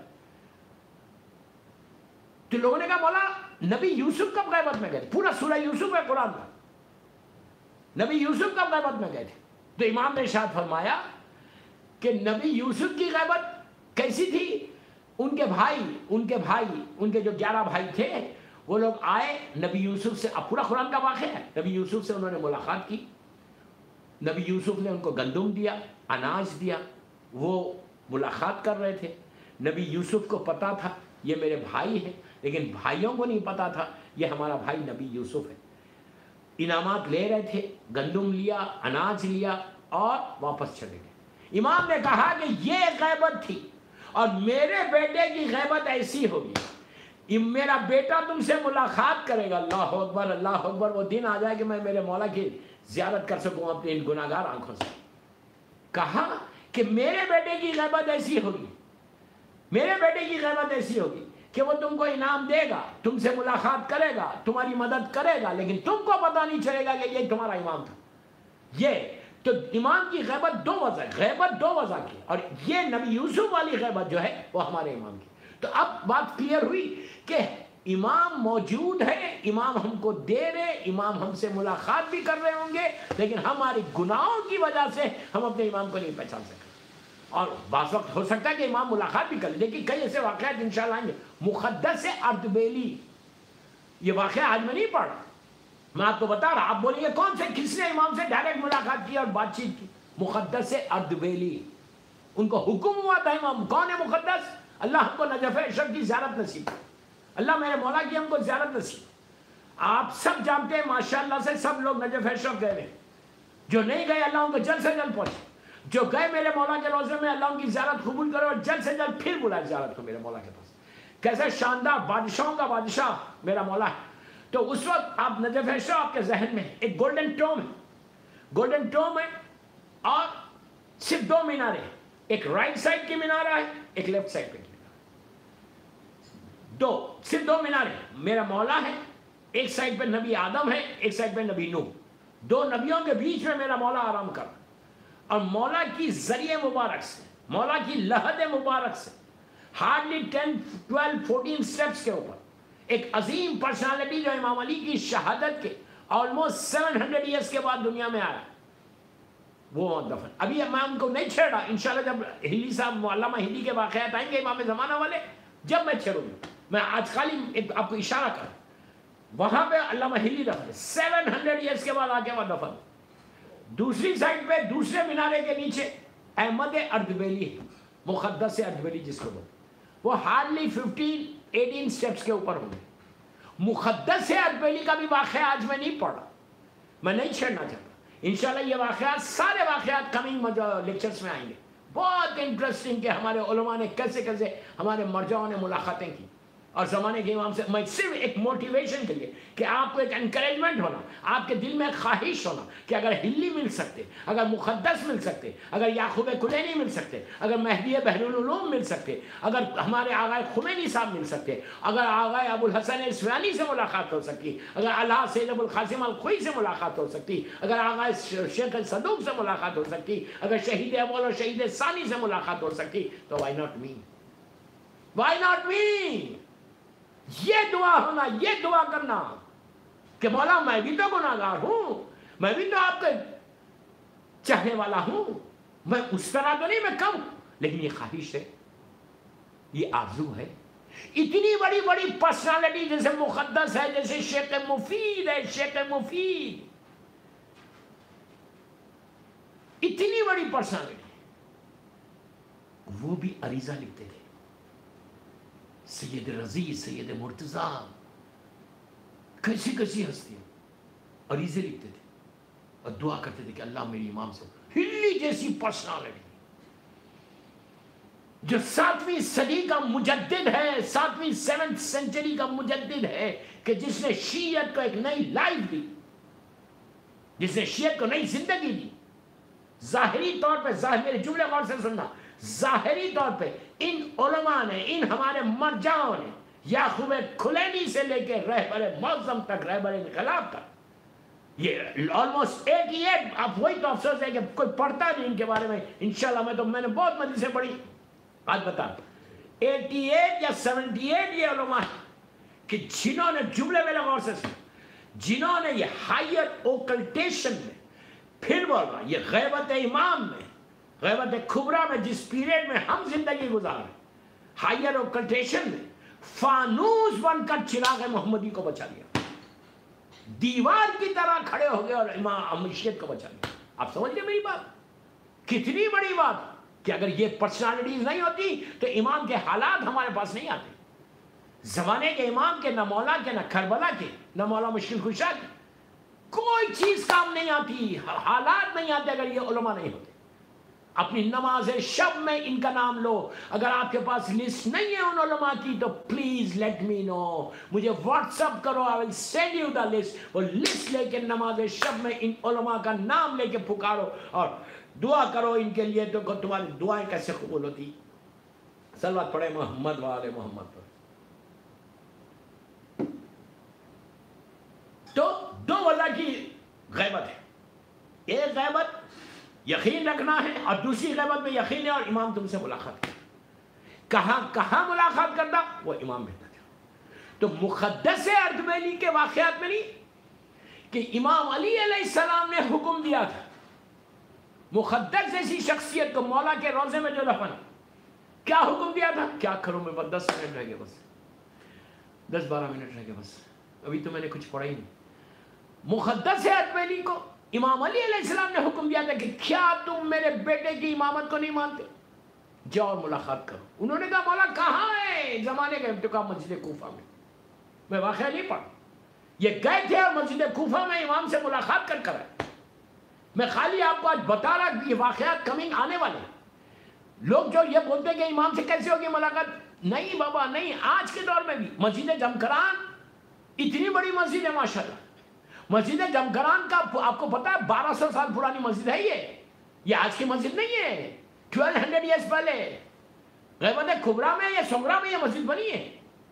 تو لوگوں نے کہا مولا نبی یوسف کب غیبت میں گئے تھے؟ پورا سورہ یوسف ہے قرآن کا، نبی یوسف کب غیبت میں گئے تھے؟ تو امام نے ارشاد فرمایا کہ نبی یوسف کی غیبت کیسی تھی؟ ان کے بھائی ان کے بھائی ان کے جو گیارہ بھائی تھے وہ لوگ آئے نبی یوسف سے، اب پورا قرآن کا واقعہ ہے، نبی یوسف سے انہوں نے ملاقات کی، نبی یوسف نے ان کو گندم دیا، اناج دیا، وہ ملاقات کر رہے تھے۔ نبی یوسف کو پتا تھا یہ میرے بھائی ہیں، لیکن بھائیوں کو نہیں پتا تھا یہ ہمارا بھائی نبی یوسف ہے۔ انعامات لے رہے تھے، گندم لیا، اناج لیا اور واپس چلے گئے۔ امام نے کہا کہ یہ غیبت تھی، اور میرے بیٹے کی غیبت ایسی ہوگی، میرا بیٹا تم سے ملاقات کرے گا، اللہ اکبر اللہ اکبر، وہ دن آ جائے کہ میں میرے مولا کی زیارت کر سکوں اپنی ان گناہگار آنکھوں سے۔ کہا کہ میرے بیٹے کی غیبت ایسی ہوگی، میرے بیٹے کی غیبت ایسی ہوگی کہ وہ تم کو انعام دے گا، تم سے ملاقات کرے گا، تمہاری مدد کرے گا، لیکن تم کو پتہ نہیں چلے گا کہ یہ تمہارا امام تھا۔ یہ تو امام کی غیبت دو وجہ، غیبت دو وجہ کی، اور یہ نبی یوسف والی غیبت جو ہے وہ ہمارے امام کی۔ تو اب بات کلیئر ہوئی کہ امام موجود ہے، امام ہم کو دے رہے، امام ہم سے ملاقات بھی کر رہے ہوں گے، لیکن ہماری گناہوں کی وجہ سے ہم اپنے امام کو نہیں پہچان سکتے۔ اور بعض وقت ہو سکتا ہے کہ امام ملاقات بھی کر لے، لیکن کئی ایسے واقعات انشاءاللہ آئیں گے۔ مقدس اردبیلی، یہ واقعہ آج میں نہیں پڑھ رہا، میں آپ کو بتا رہا، آپ بولیں گے کون سے، کس نے امام سے ڈائریکٹ ملاقات کی اور بات چیت کی؟ مقدس اردبیلی، ان کو حکم ہوا تھا امام۔ کون ہے مقدس؟ اللہ ہم کو نجف اشرف کی زیارت نصیب، اللہ میرے مولا کی ہم کو زیارت نصیب۔ آپ سب جانتے ہیں ماشاءاللہ سے سب لوگ نجف اشرف گئے ہیں، جو نہیں گئے اللہ ان کو جلد سے جلد پہنچے، جو گئے میرے مولا کے روزے میں اللہ ان کی زیارت قبول کرے اور جلد سے جلد پھر بلائے زیارت کو میرے مولا کے پاس۔ کیسے شاندار بادشاہوں کا بادشاہ میرا مولا ہے۔ تو اس وقت آپ نجف اشرف آپ کے ذہن میں ایک گولڈن ٹوم ہے، گولڈن ٹوم ہے، اور صرف دو مینارے، ایک رائٹ سائڈ کی مینارہ ہے، ایک لیفٹ سائڈ پہ کی مینارہ، دو صرف دو مینارے۔ میرا مولا ہے، ایک سائڈ پہ نبی آدم ہے، ایک سائڈ پہ نبی نوح، دو نبیوں کے بیچ میں میرا مولا آرام کر، اور مولا کی ذریعے مبارک سے، مولا کی لحد مبارک سے hardly ten twelve fourteen steps کے اوپر ایک عظیم پرسنالٹی جو امام علی کی شہادت کے آلموسٹ سیون ہنڈریڈ ایئرس کے بعد دنیا میں آیا، وہ دفن۔ ابھی میں ان کو نہیں چھیڑا، انشاءاللہ جب ہلی صاحب علامہ ہلی کے واقعات آئیں گے امام زمانہ والے، جب میں چھیڑوں گا، میں آج خالی ایک آپ کو اشارہ کروں، وہاں پہ علامہ ہلی دفن سیون ہنڈریڈ ایئرس کے بعد آ کے وہاں دفن۔ دوسری سائڈ پہ دوسرے مینارے کے نیچے احمد اردبیلی ہے، مقدس اردبیلی جس کو بولتے، وہ ہارڈلی ففٹین ایٹین سٹیپس کے اوپر ہوں گے۔ مقدس اردبیلی کا بھی واقعہ آج میں نہیں پڑھا، میں نہیں چھیڑنا چاہتا، انشاءاللہ یہ واقعات سارے واقعات کمنگ لیکچرز میں آئیں گے، بہت انٹرسٹنگ کہ ہمارے علماء نے کیسے کیسے ہمارے مرجعوں نے ملاقاتیں کی، اور زمانے کے امام سے میں صرف ایک موٹیویشن کے لیے کہ آپ کو ایک انکریجمنٹ ہونا، آپ کے دل میں ایک خواہش ہونا کہ اگر ہلی مل سکتے، اگر مقدس مل سکتے، اگر یعقوب کلینی مل سکتے، اگر مہدی بحر العلوم مل سکتے، اگر ہمارے آغا خمینی صاحب مل سکتے، اگر آغا ابو الحسن اسفہانی سے ملاقات ہو سکتی، اگر اللہ سید ابو القاسم الخوئی سے ملاقات ہو سکتی، اگر آغا شیخ صدوق سے ملاقات ہو سکتی، اگر شہید اول اور شہید ثانی سے ملاقات ہو سکتی، تو why not me, why not me? یہ دعا ہونا، یہ دعا کرنا کہ مولا میں بھی تو گناہگار ہوں، میں بھی تو آپ کے چاہنے والا ہوں، میں اس طرح تو نہیں، میں کم، لیکن یہ خواہش ہے، یہ آرزو ہے۔ اتنی بڑی بڑی پرسنالٹی جیسے مقدس ہے، جیسے شیخ مفید ہے، شیخ مفید، اتنی بڑی پرسنالٹی، وہ بھی عریضہ لکھتے تھے۔ سید رضی، سید مرتضیٰ، کیسی کیسی ہستیاں عریضے لکھتے تھے اور دعا کرتے تھے کہ اللہ میری امام سے، ہلی جیسی پرسنالٹی جو ساتویں صدی کا مجدد ہے، ساتویں سیونتھ سینچری کا مجدد ہے، کہ جس نے شیعت کو ایک نئی لائف دی، جس نے شیعت کو نئی زندگی دی۔ ظاہری طور پہ، ظاہر میرے جملے غور سے سننا، ظاہری طور پہ ان علماء نے، ان ہمارے مرجعوں نے، یعقوب کلینی سے لے کے رہبر معظم تک، رہبر انقلاب تک، یہ آلموسٹ ایک ہی ہے۔ اب وہی تو افسوس ہے کہ کوئی پڑھتا نہیں ان کے بارے میں۔ انشاءاللہ میں تو میں نے بہت مجلسیں پڑھی، آج بتا ایٹی ایٹ یا سیونٹی ایٹ یہ علماء ہیں کہ جنہوں نے، جملے میں غور سے سن، جنہوں نے یہ ہائر اوکلٹیشن میں، پھر بول رہا یہ غیبت امام میں، غیبت کبریٰ میں، جس پیریڈ میں ہم زندگی گزار رہے، ہائر اوکلٹیشن میں فانوس بن کر چراغ محمدی کو بچا لیا، دیوار کی طرح کھڑے ہو گئے اور امام امشیت کو بچا لیا۔ آپ سمجھ گئے میری بات؟ کتنی بڑی بات کہ اگر یہ پرسنالٹیز نہیں ہوتی تو امام کے حالات ہمارے پاس نہیں آتے۔ زمانے کے امام کے، نہ مولا کے، نہ کربلا کے، نہ مولا مشکل کشا کے، کوئی چیز کام نہیں آتی، حالات نہیں آتے اگر یہ علماء نہیں ہوتے۔ اپنی نماز شب میں ان کا نام لو، اگر آپ کے پاس لسٹ نہیں ہے ان علماء کی تو پلیز لیٹ می نو، مجھے واٹس اپ کرو، I will send you the list. وہ لسٹ لے کے نماز شب میں ان علماء کا نام لے کے پکارو اور دعا کرو ان کے لیے، تو تمہاری دعائیں کیسے قبول ہوتی؟ صلوات پڑھے محمد والے محمد پر۔ تو دو وجہ کی غیبت ہے، ایک غیبت یقین رکھنا ہے اور دوسری غیبت میں یقین ہے اور امام تم سے ملاقات کرتا۔ کہاں کہاں ملاقات کرتا؟ وہ امام بہتا تھا۔ تو مقدس اردبیلی کے واقعات میں نہیں کہ امام علی علیہ السلام نے حکم دیا تھا مقدس جیسی شخصیت کو مولا کے روزے میں جو دفن، کیا حکم دیا تھا؟ کیا کروں میں؟ بس دس منٹ رہ گئے، بس دس بارہ منٹ رہ گئے، بس ابھی تو میں نے کچھ پڑھا ہی نہیں۔ مقدس اردبیلی کو امام علی علیہ السلام نے حکم دیا تھا کہ کیا تم میرے بیٹے کی امامت کو نہیں مانتے؟ جاؤ اور ملاقات کرو۔ انہوں نے کہا مولا کہاں ہے؟ زمانے کا ابتکا مسجد کوفہ میں، میں واقعہ نہیں پڑھا، یہ گئے تھے اور مسجد کوفہ میں امام سے ملاقات کر کر آئے۔ میں خالی آپ کو آج بتا رہا کہ یہ واقعات کمنگ آنے والے ہیں۔ لوگ جو یہ بولتے کہ امام سے کیسے ہوگی ملاقات، نہیں بابا نہیں، آج کے دور میں بھی مسجد جمکران اتنی بڑی مسجد ہے ماشاءاللہ۔ مسجد جمکران کا آپ کو پتا ہے بارہ سو سال پرانی مسجد ہے، یہ یہ آج کی مسجد نہیں ہے، ٹویلو ہنڈریڈ ایئرس پہلے غیبت کبریٰ میں یا صغریٰ میں یہ مسجد بنی ہے۔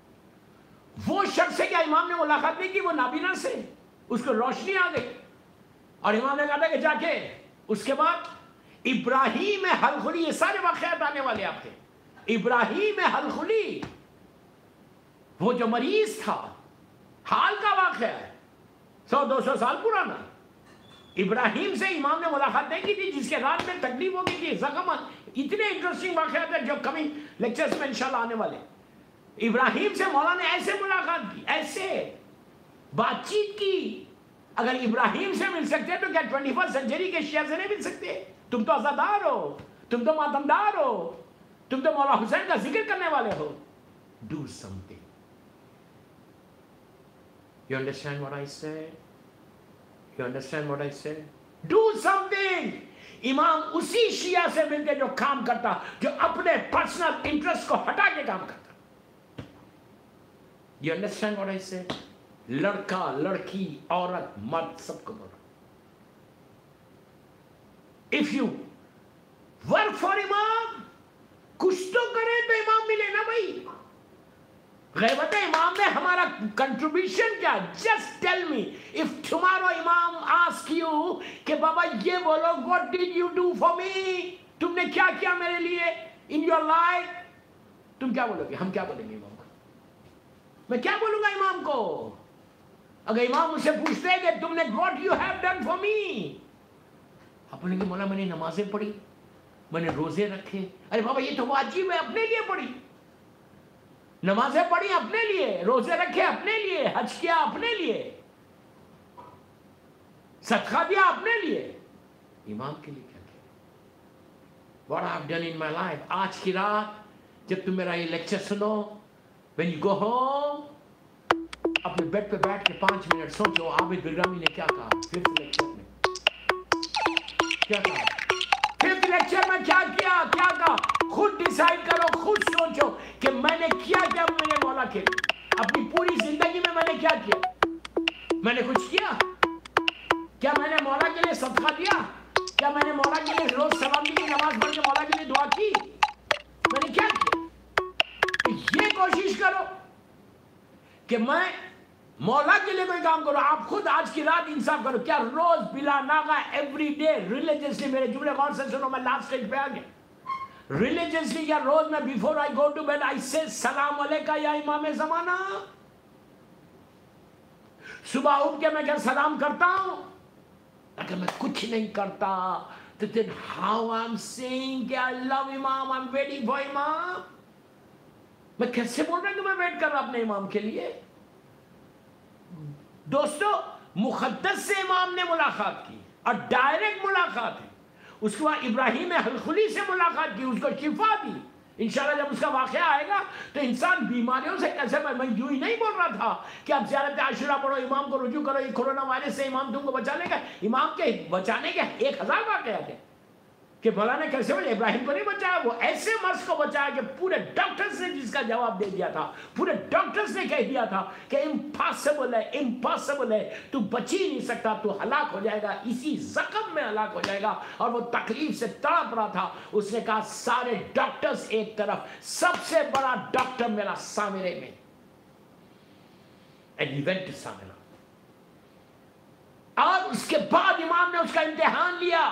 وہ شخص سے کیا امام نے ملاقات نہیں کی؟ وہ نابینا سے اس کو روشنی آ گئی اور امام نے کہا تھا کہ جا کے، اس کے بعد ابراہیم حلخلی، یہ سارے واقعات آنے والے آپ کے۔ ابراہیم حلخلی وہ جو مریض تھا، حال کا واقعہ ہے، سو دو سو سال پرانا۔ ابراہیم سے امام نے ملاقات نہیں کی تھی، جس کے رات میں تکلیف ہو گئی تھی، زخم۔ اتنے انٹرسٹنگ واقعات ہیں جو کمنگ لیکچرز میں انشاءاللہ آنے والے۔ ابراہیم سے مولا نے ایسے ملاقات کی، ایسے بات چیت کی۔ اگر ابراہیم سے مل سکتے تو کیا ٹوینٹی فرسٹ سینچری کے شیعہ سے نہیں مل سکتے؟ تم تو عزادار ہو، تم تو ماتمدار ہو، تم تو مولا حسین کا ذکر کرنے والے ہو۔ Do something. You understand what I said? You understand what I said? Do something. امام اسی شیعہ سے ملتے جو کام کرتا، جو اپنے پرسنل انٹرسٹ کو ہٹا کے کام کرتا۔ You understand what I said? لڑکا لڑکی عورت مرد سب کو بول رہا. If you work for امام, کچھ تو کرے تو امام ملے نا بھائی. غیبت امام میں ہمارا کنٹریبیوشن کیا؟ Just tell me. If tomorrow امام ask you کہ بابا یہ بولو, what did you do for me? تم نے کیا کیا میرے لیے in your life? تم کیا بولو گے؟ ہم کیا بولیں گے امام کو؟ میں کیا بولوں گا امام کو؟ اگر امام مجھ سے پوچھتے ہیں کہ تم نے what you have done for me, آپ بولیں گے مولا میں نے نمازیں پڑھی, میں نے روزے رکھے. ارے بابا یہ تو واجب ہے, اپنے لیے پڑھی. نمازیں پڑھی اپنے لیے, روزے رکھے اپنے لیے, حج کیا اپنے لیے, صدقہ دیا اپنے لیے. امام کے لیے کیا کیا؟ What I have done in my life. آج کی رات جب تم میرا یہ لیکچر سنو, when you go home, اپنے بیڈ پہ بیٹھ کے پانچ منٹ سوچو عابد برگامی نے کیا کہا ففتھ لیکچر میں. کیا کہا ففتھ لیکچر میں؟ کیا کیا کیا کہا؟ خود ڈیسائیڈ کرو, خود سوچو کہ میں نے کیا کیا میرے مولا کے لیے. اپنی پوری زندگی میں میں نے کیا کیا؟ میں نے کچھ کیا؟ کیا میں نے مولا کے لیے صدقہ دیا؟ کیا میں نے مولا کے لیے روز سلامی کی نماز پڑھ کے مولا کے لیے دعا کی؟ میں نے کیا کیا؟ یہ کوشش کرو کہ میں مولا کے لیے میں کام کروں. آپ خود آج کی رات انصاف کرو. کیا روز بلا ناغہ ایوری ڈے ریلیجسلی, میرے جملے غور سے سنو, میں لاسٹ اسٹیج پہ آ گیا. ریلیجسلی یا روز میں before I go to bed I say سلام علیکہ یا امام زمانہ. صبح اٹھ کے میں کیا سلام کرتا ہوں؟ اگر میں کچھ نہیں کرتا تو then how I'm saying کہ I love امام, I'm waiting for امام. میں کیسے بول رہا ہوں کہ میں ویٹ کر رہا اپنے امام کے لیے؟ دوستو مقدس سے امام نے ملاقات کی اور ڈائریکٹ ملاقات ہے. اس کے بعد ابراہیم حلخلی سے ملاقات کی, اس کو شفا دی. انشاءاللہ جب اس کا واقعہ آئے گا تو انسان بیماریوں سے کیسے, میں یوں ہی نہیں بول رہا تھا کہ اب زیارت عاشورہ پڑھو, امام کو رجوع کرو, یہ کورونا وائرس سے امام تم کو بچا لے گا. امام کے بچانے کے ایک ہزار واقعات ہیں کہ مولا نے کیسے بولے ابراہیم کو نہیں بچایا, وہ ایسے مرض کو بچایا کہ پورے ڈاکٹرز نے جس کا جواب دے دیا تھا, پورے ڈاکٹرز نے کہہ دیا تھا کہ امپاسبل ہے, امپاسبل ہے, تو بچ ہی نہیں سکتا, تو ہلاک ہو جائے گا, اسی زخم میں ہلاک ہو جائے گا. اور وہ تکلیف سے تڑپ رہا تھا. اس نے کہا سارے ڈاکٹرز ایک طرف, سب سے بڑا ڈاکٹر میرا سامرے میں. And he went to Samira. اور اس کے بعد امام نے اس کا امتحان لیا,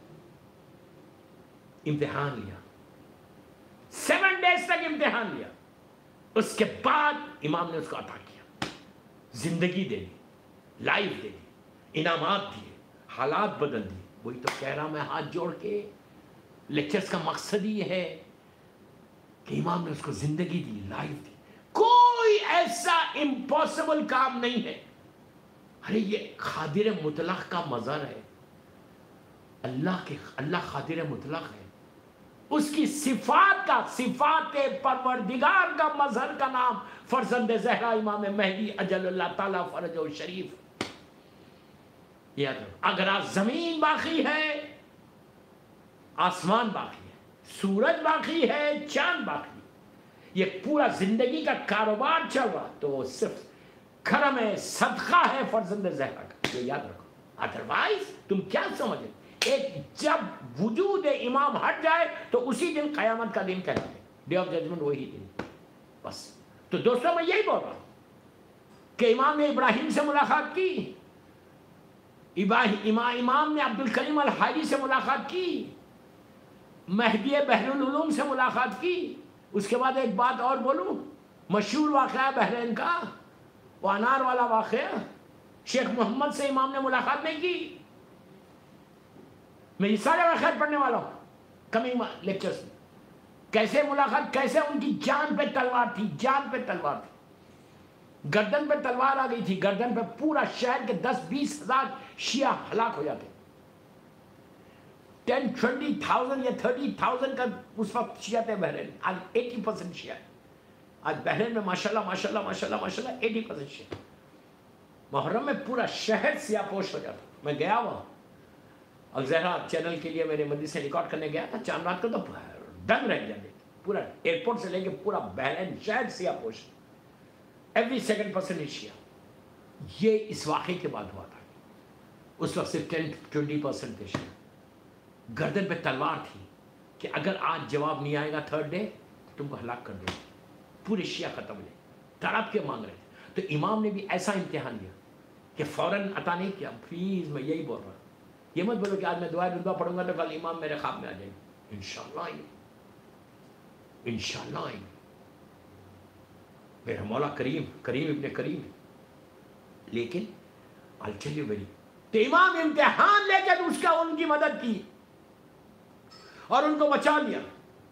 امتحان لیا سیون ڈیز تک امتحان لیا. اس کے بعد امام نے اس کو عطا کیا, زندگی دے دی, لائف دے دی, انعامات دیے, حالات بدل دی. وہی تو کہہ رہا میں ہاتھ جوڑ کے, لیکچرز کا مقصد یہ ہے کہ امام نے اس کو زندگی دی, لائف دی. کوئی ایسا امپاسبل کام نہیں ہے. ارے یہ قادر مطلق کا مظہر ہے. اللہ کے اللہ قادر مطلق ہے. اس کی صفات کا, صفات پروردگار کا مظہر کا نام فرزند زہرا امام مہدی اجل اللہ تعالیٰ فرجہ شریف. یاد رکھو, اگر آج زمین باقی ہے, آسمان باقی ہے, سورج باقی ہے, چاند باقی, یہ پورا زندگی کا کاروبار چل رہا, تو وہ صرف کرم ہے, صدقہ ہے فرزند زہرا کا. یہ یاد رکھو. ادروائز تم کیا سمجھے, ایک جب وجود امام ہٹ جائے تو اسی دن قیامت کا دن کہلاتا ہے, ڈے آف ججمنٹ وہی دن بس. تو دوستوں میں یہی بول رہا ہوں کہ امام نے ابراہیم سے ملاقات کی, امام نے عبد الکریم الحاجی سے ملاقات کی, مہدی بحر العلوم سے ملاقات کی. اس کے بعد ایک بات اور بولوں, مشہور واقعہ بحرین کا, وہ انار والا واقعہ. شیخ محمد سے امام نے ملاقات نہیں کی. میں یہ سارے واقعات پڑھنے والا ہوں کمنگ لیکچرز میں. کیسے ملاقات, کیسے ان کی جان پہ تلوار تھی, جان پہ تلوار تھی, گردن پہ تلوار آ گئی تھی, گردن پہ پورا شہر کے دس بیس ہزار شیعہ ہلاک ہو جاتے. ٹین ٹوینٹی تھاؤزینڈ یا تھرٹی تھاؤزینڈ کا اس وقت شیعہ تھے بحرین. آج ایٹی پرسینٹ شیعہ ہے. آج بحرین میں ماشاءاللہ ماشاءاللہ ماشاءاللہ ماشاءاللہ ایٹی پرسینٹ شیعہ. محرم میں پورا شہر سیاہ پوش ہو جاتا. میں گیا وہاں, الزہرا چینل کے لیے میرے مجلس سے ریکارڈ کرنے گیا تھا, چاند رات کو تو دنگ رہ جاتے, پورا ایئرپورٹ سے لے کے پورا بحرین شہر سیاہ پوش. Every second person is Shia. یہ اس واقعے کے بعد ہوا تھا. اس وقت صرف ٹین ٹوینٹی پرسینٹ تھے شیعہ. گردن پہ تلوار تھی کہ اگر آج جواب نہیں آئے گا تھرڈ ڈے تم کو ہلاک کر دیں گے. پورے شیعہ ختم ہوئے, تڑپ کے مانگ رہے تھے. تو امام نے بھی ایسا امتحان لیا کہ فوراً عطا نہیں کیا. پلیز میں یہی بول رہا ہوں, یہ مت بولو کہ آج میں دعائے رضا پڑھوں گا تو کل امام میرے خواب میں آ جائیں گے. انشاءاللہ آئیں گے, انشاءاللہ آئیں گے. میرا مولا کریم کریم ابن کریم. لیکن I'll tell you very, تو امام امتحان لے کے اس کا ان کی مدد کی اور ان کو بچا لیا.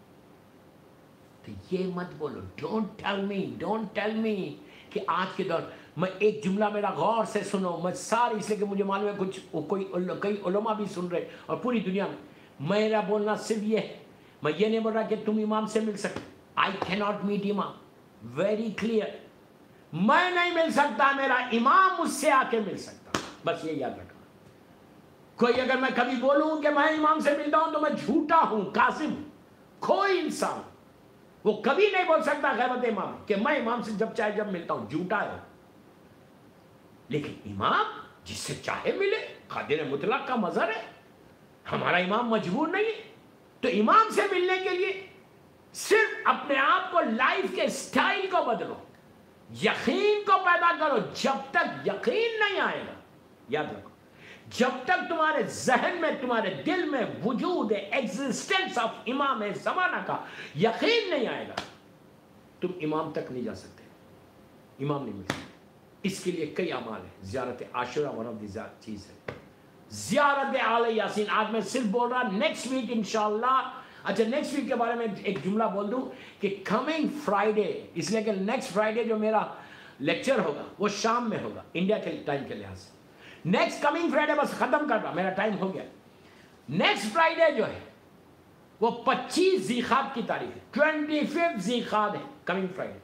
تو یہ مت بولو, don't tell me don't tell me کہ آج کے دور میں ایک جملہ میرا غور سے سنو. میں ساری اس لیے کہ مجھے معلوم ہے کچھ کوئی کئی علماء بھی سن رہے اور پوری دنیا میں. میرا بولنا صرف یہ ہے, میں یہ نہیں بول رہا کہ تم امام سے مل سکتے. آئی کینٹ میٹ امام, ویری کلیئر. میں نہیں مل سکتا, میرا امام مجھ سے آ کے مل سکتا. بس یہ یاد رکھنا. کوئی اگر میں کبھی بولوں کہ میں امام سے ملتا ہوں تو میں جھوٹا ہوں, کاذب. کوئی انسان وہ کبھی نہیں بول سکتا غیبت امام کہ میں امام سے جب چاہے جب ملتا ہوں, جھوٹا ہے. لیکن امام جس سے چاہے ملے, قادر مطلق کا مظہر ہے. ہمارا امام مجبور نہیں ہے. تو امام سے ملنے کے لیے صرف اپنے آپ کو لائف کے سٹائل کو بدلو, یقین کو پیدا کرو. جب تک یقین نہیں آئے گا, یاد رکھو, جب تک تمہارے ذہن میں تمہارے دل میں وجود ایگزسٹنس آف امام زمانہ کا یقین نہیں آئے گا, تم امام تک نہیں جا سکتے, امام نہیں مل سکتے. اس کے لیے کئی اعمال ہیں. زیارت عاشورہ ون آف دی چیز ہے. زیارت آل یاسین. آج میں صرف بول رہا, نیکسٹ ویک انشاءاللہ. اچھا نیکسٹ ویک کے بارے میں ایک جملہ بول دوں کہ کمنگ فرائیڈے, اس لیے کہ نیکسٹ فرائیڈے جو میرا لیکچر ہوگا وہ شام میں ہوگا انڈیا کے ٹائم کے لحاظ سے. نیکسٹ کمنگ فرائیڈے, بس ختم کر رہا, میرا ٹائم ہو گیا. نیکسٹ فرائیڈے جو ہے وہ پچیس ذیقعد کی تاریخ ہے, ٹوینٹی ففتھ ذیقعد ہے کمنگ فرائیڈے.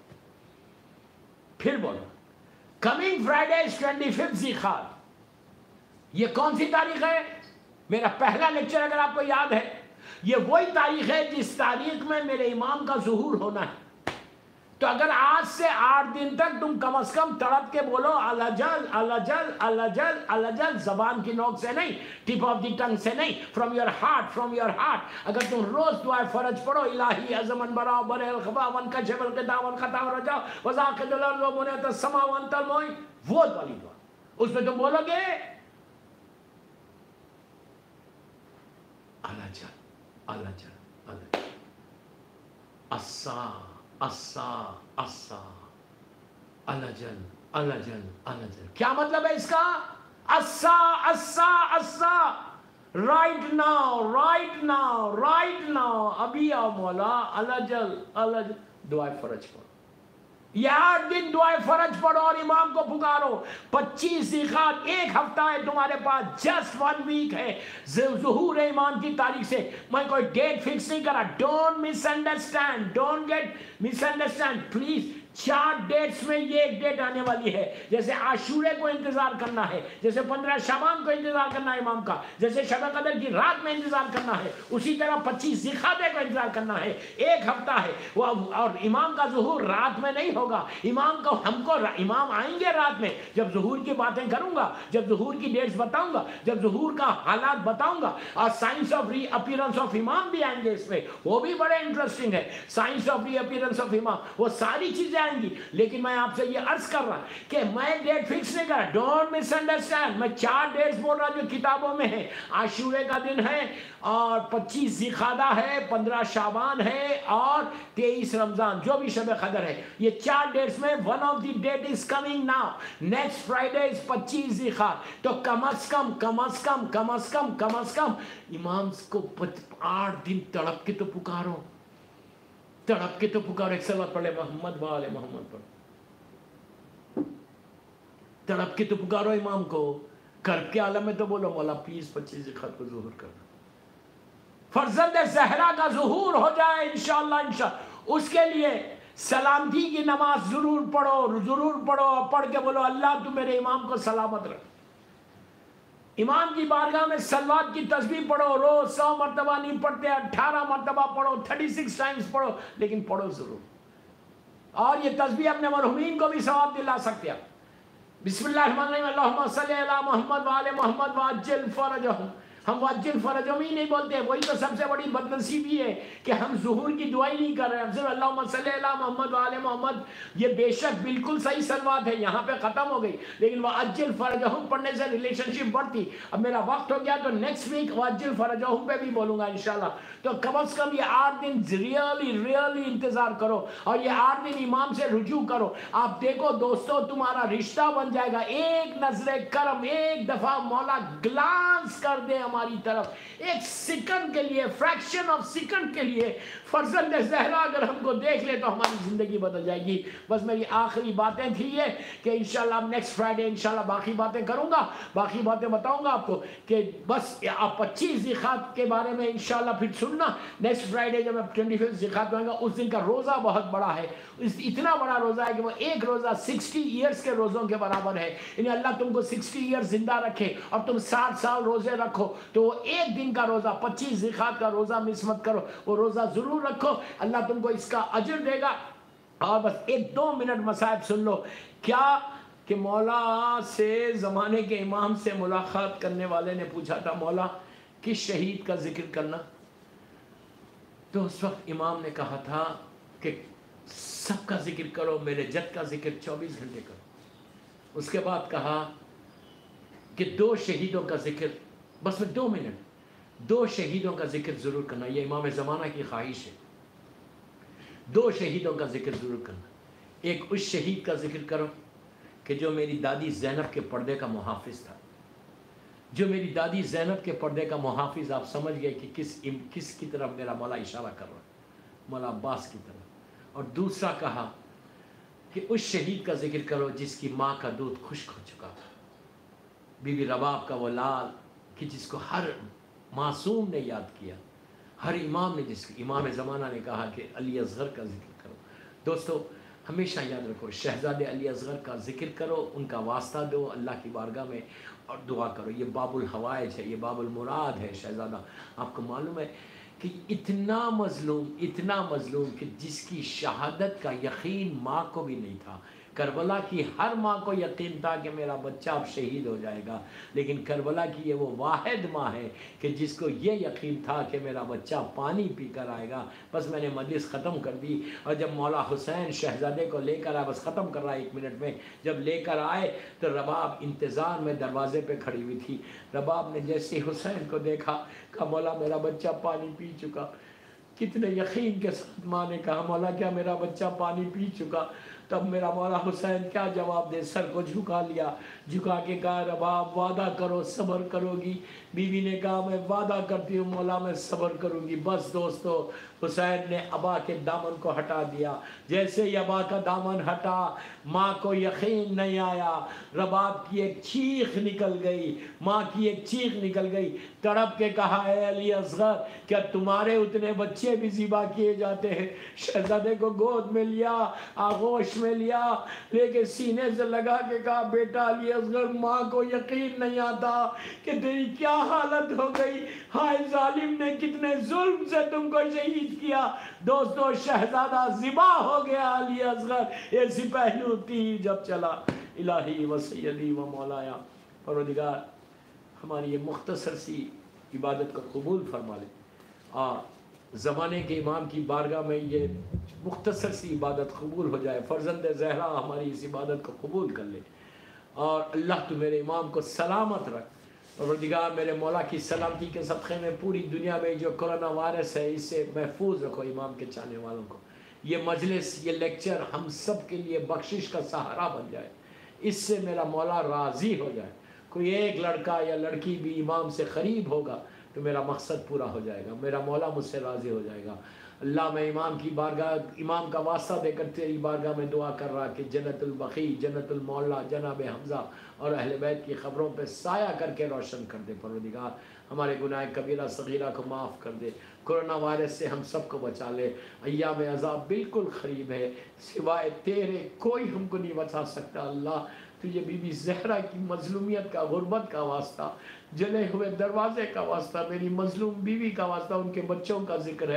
پھر بولو, coming Friday is twenty fifth ذیقعد. یہ کون سی تاریخ ہے؟ میرا پہلا لیکچر اگر آپ کو یاد ہے, یہ وہی تاریخ ہے جس تاریخ میں میرے امام کا ظہور ہونا ہے. تو اگر آج سے آٹھ دن تک تم کم از کم تڑپ کے بولو اللہ جل اللہ جل اللہ جل اللہ جل, زبان کی نوک سے نہیں, ٹپ آف دی ٹنگ سے نہیں, from your heart from your heart. اگر تم روز دعائے فرج پڑھو, الہی عظمن برا برے الخبا ون کا شبل قدا ون خطا رجا وذاقد الارض ومنیت السما وانت المعین, وہ والی دعا. اس میں تم بولو گے اللہ جل اللہ جل اللہ جل اسا اسا اسا اللہ جل اللہ جل اللہ جل. کیا مطلب ہے اس کا؟ اسا اسا اسا, right now right now right now, ابھی آؤ مولا, اللہ جل اللہ جل. دعائے فرج پڑھو, یہ آٹھ دن دعائے فرج پڑھو اور امام کو پکارو. پچیس ذیقعد, ایک ہفتہ ہے تمہارے پاس, جسٹ ون ویک ہے ظہور امام کی تاریخ سے. میں کوئی ڈیٹ فکس نہیں کرا, don't misunderstand, don't get misunderstand please. چار ڈیٹس میں یہ ایک ڈیٹ آنے والی ہے. جیسے عاشورے کو انتظار کرنا ہے, جیسے پندرہ شعبان کو انتظار کرنا ہے امام کا, جیسے شب قدر کی رات میں انتظار کرنا ہے, اسی طرح پچیس ذیقعدے کو انتظار کرنا ہے. ایک ہفتہ ہے وہ, اور امام کا ظہور رات میں نہیں ہوگا. امام کو ہم کو امام آئیں گے رات میں, جب ظہور کی باتیں کروں گا, جب ظہور کی ڈیٹس بتاؤں گا, جب ظہور کا حالات بتاؤں گا. اور signs of reappearance of امام بھی آئیں گے اس میں, وہ بھی بڑے انٹرسٹنگ ہے. Signs of reappearance of امام, وہ ساری چیزیں آئیں گی. لیکن میں آپ سے یہ عرض کر رہا کہ میں ڈیٹ فکس نہیں کر رہا, ڈونٹ مس انڈرسٹینڈ. میں چار ڈیٹس بول رہا جو کتابوں میں ہے. عاشورے کا دن ہے, اور پچیس ذیقعدہ ہے, پندرہ شعبان ہے, اور تیئیس رمضان جو بھی شب قدر ہے. یہ چار ڈیٹس میں one of the date is coming now. Next Friday is پچیس ذیقعدہ. تو کم از کم کم از کم کم از کم کم از کم امام کو آٹھ دن تڑپ کے تو پکارو, تڑپ کے تو پکارو. ایک صلوات پڑھے محمد والے محمد پر, تڑپ کے تو پکارو امام کو. کرب کے عالم میں تو بولو مولا پلیز پچیس ذیقعدہ کو ظہور کرنا, فرزند زہرا کا ظہور ہو جائے انشاءاللہ انشاءاللہ. اس کے لیے سلامتی کی نماز ضرور پڑھو, ضرور پڑھو, پڑھ کے بولو اللہ تو میرے امام کو سلامت رکھ. امام کی بارگاہ میں صلوات کی تسبیح پڑھو, روز سو مرتبہ نہیں پڑھتے, اٹھارہ مرتبہ پڑھو, تھرٹی سکس ٹائمز پڑھو, لیکن پڑھو ضرور. اور یہ تسبیح اپنے مرحومین کو بھی ثواب دلا سکتے ہیں. بسم اللہ الرحمن الرحیم اللہم صلی علی محمد وآل محمد وعجل فرجہم. ہم وعجل فرجہم ہی نہیں بولتے. وہی تو سب سے بڑی بدنصیبی ہے کہ ہم ظہور کی دعائی نہیں کر رہے ہیں. ہم صرف اللہم صلی علی محمد وآل محمد. یہ بے شک بالکل صحیح صلوات ہے, یہاں پہ ختم ہو گئی, لیکن وعجل فرجہم پڑھنے سے ریلیشن شپ بڑھتی. اب میرا وقت ہو گیا تو نیکسٹ ویک وعجل فرجہم پہ بھی بولوں گا انشاءاللہ. تو کم از کم یہ آٹھ دن ریئلی ریئلی انتظار کرو, اور یہ آٹھ دن امام سے رجوع کرو. آپ دیکھو دوستو, تمہارا رشتہ بن جائے گا. ایک نظر کرم, ایک دفعہ مولا گلانس کر دے ہماری طرف, ایک سیکنڈ کے لیے, فریکشن آف سیکنڈ کے لیے فرزند زہرا اگر ہم کو دیکھ لے تو ہماری زندگی بدل جائے گی. بس میری آخری باتیں تھی یہ کہ انشاءاللہ نیکسٹ فرائیڈے انشاءاللہ باقی باتیں کروں گا, باقی باتیں بتاؤں گا آپ کو کہ بس آپ پچیس ذیقات کے بارے میں انشاءاللہ پھر سننا. نیکسٹ فرائیڈے جب میں ٹوئنٹی ففتھ ذیقات میں آؤں گا, اس دن کا روزہ بہت بڑا ہے, اتنا بڑا روزہ ہے کہ وہ ایک روزہ سکسٹی ایئرس کے روزوں کے برابر ہے. یعنی اللہ تم کو سکسٹی ایئرس زندہ رکھے اور تم ساٹھ سال روزے رکھو, تو وہ ایک دن کا روزہ پچیس ذیقات کا روزہ مس مت کرو, وہ روزہ ضرور رکھو, اللہ تم کو اس کا اجر دے گا. اور بس ایک دو منٹ مصائب سن لو. کیا کہ مولا سے زمانے کے امام سے ملاقات کرنے والے نے پوچھا تھا مولا کس شہید کا ذکر کرنا, تو اس وقت امام نے کہا تھا کہ سب کا ذکر کرو, میرے جد کا ذکر چوبیس گھنٹے کرو. اس کے بعد کہا کہ دو شہیدوں کا ذکر, بس میں دو منٹ دو شہیدوں کا ذکر ضرور کرنا. یہ امام زمانہ کی خواہش ہے, دو شہیدوں کا ذکر ضرور کرنا. ایک اس شہید کا ذکر کرو کہ جو میری دادی زینب کے پردے کا محافظ تھا. جو میری دادی زینب کے پردے کا محافظ, آپ سمجھ گئے کہ کس کس کی طرف میرا مولا اشارہ کر رہا ہے, مولا عباس کی طرف. اور دوسرا کہا کہ اس شہید کا ذکر کرو جس کی ماں کا دودھ خشک ہو چکا تھا, بی بی رباب کا وہ لال کہ جس کو ہر معصوم نے یاد کیا, ہر امام نے, جس امام زمانہ نے کہا کہ علی اصغر کا ذکر کرو. دوستو ہمیشہ یاد رکھو, شہزادے علی اصغر کا ذکر کرو, ان کا واسطہ دو اللہ کی بارگاہ میں اور دعا کرو. یہ باب الحوائج ہے, یہ باب المراد ہے شہزادہ. آپ کو معلوم ہے کہ اتنا مظلوم اتنا مظلوم کہ جس کی شہادت کا یقین ماں کو بھی نہیں تھا. کربلا کی ہر ماں کو یقین تھا کہ میرا بچہ اب شہید ہو جائے گا, لیکن کربلا کی یہ وہ واحد ماں ہے کہ جس کو یہ یقین تھا کہ میرا بچہ پانی پی کر آئے گا. بس میں نے مجلس ختم کر دی, اور جب مولا حسین شہزادے کو لے کر آئے, بس ختم کر رہا ہے ایک منٹ میں, جب لے کر آئے تو رباب انتظار میں دروازے پہ کھڑی ہوئی تھی. رباب نے جیسے حسین کو دیکھا کہا مولا میرا بچہ پانی پی چکا. کتنے یقین کے ساتھ ماں نے کہا مولا کیا میرا بچہ پانی پی چکا. تب میرا مولا حسین کیا جواب دے, سر کو جھکا لیا, جھکا کے کہا رباب وعدہ کرو صبر کرو گی. بیوی نے کہا میں وعدہ کرتی ہوں مولا میں صبر کروں گی. بس دوستو حسین نے ابا کے دامن کو ہٹا دیا. جیسے ہی ابا کا دامن ہٹا, ماں کو یقین نہیں آیا, رباب کی ایک چیخ نکل گئی, ماں کی ایک چیخ نکل گئی. تڑپ کے کہا اے علی اصغر کیا تمہارے اتنے بچے بھی ذبح کیے جاتے ہیں؟ شہزادے کو گود میں لیا, آغوش میں لیا, لے کے سینے سے لگا کے کہا بیٹا علی اصغر ماں کو یقین نہیں آتا کہ تیری کیا حالت ہو گئی, ہائے ظالم نے کتنے ظلم سے تم کو شہید کیا. دوستو شہزادہ ذبح ہو گیا علی اصغر. یہ سپاہیوں تیر جب چلا, الہی و سیدی و مولایا پروردگار ہماری یہ مختصر سی عبادت کو قبول فرما لے, اور زمانے کے امام کی بارگاہ میں یہ مختصر سی عبادت قبول ہو جائے. فرزند زہرا ہماری اس عبادت کو قبول کر لے, اور اللہ تو میرے امام کو سلامت رکھ. پروردگار میرے مولا کی سلامتی کے صدقے میں پوری دنیا میں جو کرونا وائرس ہے اس سے محفوظ رکھو امام کے چاہنے والوں کو. یہ مجلس یہ لیکچر ہم سب کے لیے بخشش کا سہارا بن جائے, اس سے میرا مولا راضی ہو جائے. کوئی ایک لڑکا یا لڑکی بھی امام سے قریب ہوگا تو میرا مقصد پورا ہو جائے گا, میرا مولا مجھ سے راضی ہو جائے گا. اللہ میں امام کی بارگاہ امام کا واسطہ دے کر تیری بارگاہ میں دعا کر رہا کہ جنت البقیع, جنت المعلا, جناب حمزہ اور اہل بیت کی خبروں پہ سایہ کر کے روشن کر دے. پروردگار ہمارے گناہ کبیرہ صغیرہ کو معاف کر دے, کرونا وائرس سے ہم سب کو بچا لے. ایام عذاب بالکل قریب ہے, سوائے تیرے کوئی ہم کو نہیں بچا سکتا. اللہ تجھے بی بی زہرا کی مظلومیت کا, غربت کا واسطہ, جلے ہوئے دروازے کا واسطہ, میری مظلوم بیوی کا واسطہ, ان کے بچوں کا ذکر ہے.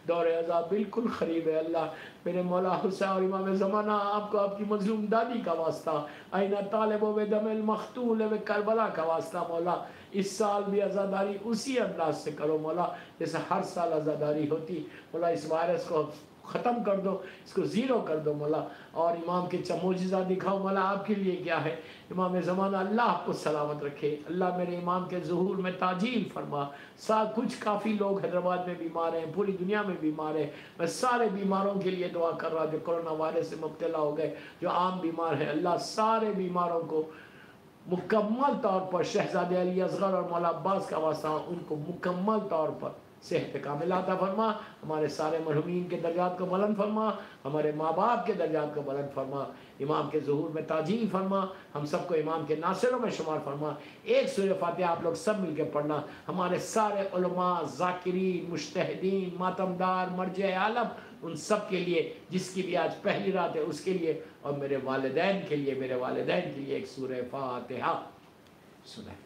دور عذاب بالکل قریب ہے اللہ میرے مولا حسین اور امام زمانہ آپ کو آپ کی مظلوم دادی کا واسطہ آئینہ طالب و دم المقتول و کربلا کا واسطہ مولا اس سال بھی عزاداری اسی انداز سے کرو مولا جیسے ہر سال عزاداری ہوتی مولا اس وائرس کو ختم کر دو اس کو زیرو کر دو مولا اور امام کے معجزہ دکھاؤ مولا آپ کے لیے کیا ہے امام زمانہ اللہ آپ کو سلامت رکھے اللہ میرے امام کے ظہور میں تاجیل فرما سا کچھ کافی لوگ حیدرآباد میں بیمار ہیں پوری دنیا میں بیمار ہیں میں سارے بیماروں کے لیے دعا کر رہا جو کرونا وائرس سے مبتلا ہو گئے جو عام بیمار ہیں اللہ سارے بیماروں کو مکمل طور پر شہزادہ علی اصغر اور مولا عباس کا واسطہ ان کو مکمل طور پر صحت کامل عطا فرما ہمارے سارے مرحومین کے درجات کو بلند فرما ہمارے ماں باپ کے درجات کو بلند فرما امام کے ظہور میں تاجیل فرما ہم سب کو امام کے ناصروں میں شمار فرما ایک سورہ فاتحہ آپ لوگ سب مل کے پڑھنا ہمارے سارے علماء ذاکرین مجتہدین ماتمدار مرجع عالم ان سب کے لیے جس کی بھی آج پہلی رات ہے اس کے لیے اور میرے والدین کے لیے میرے والدین کے لیے ایک سورہ فاتحہ سنائیں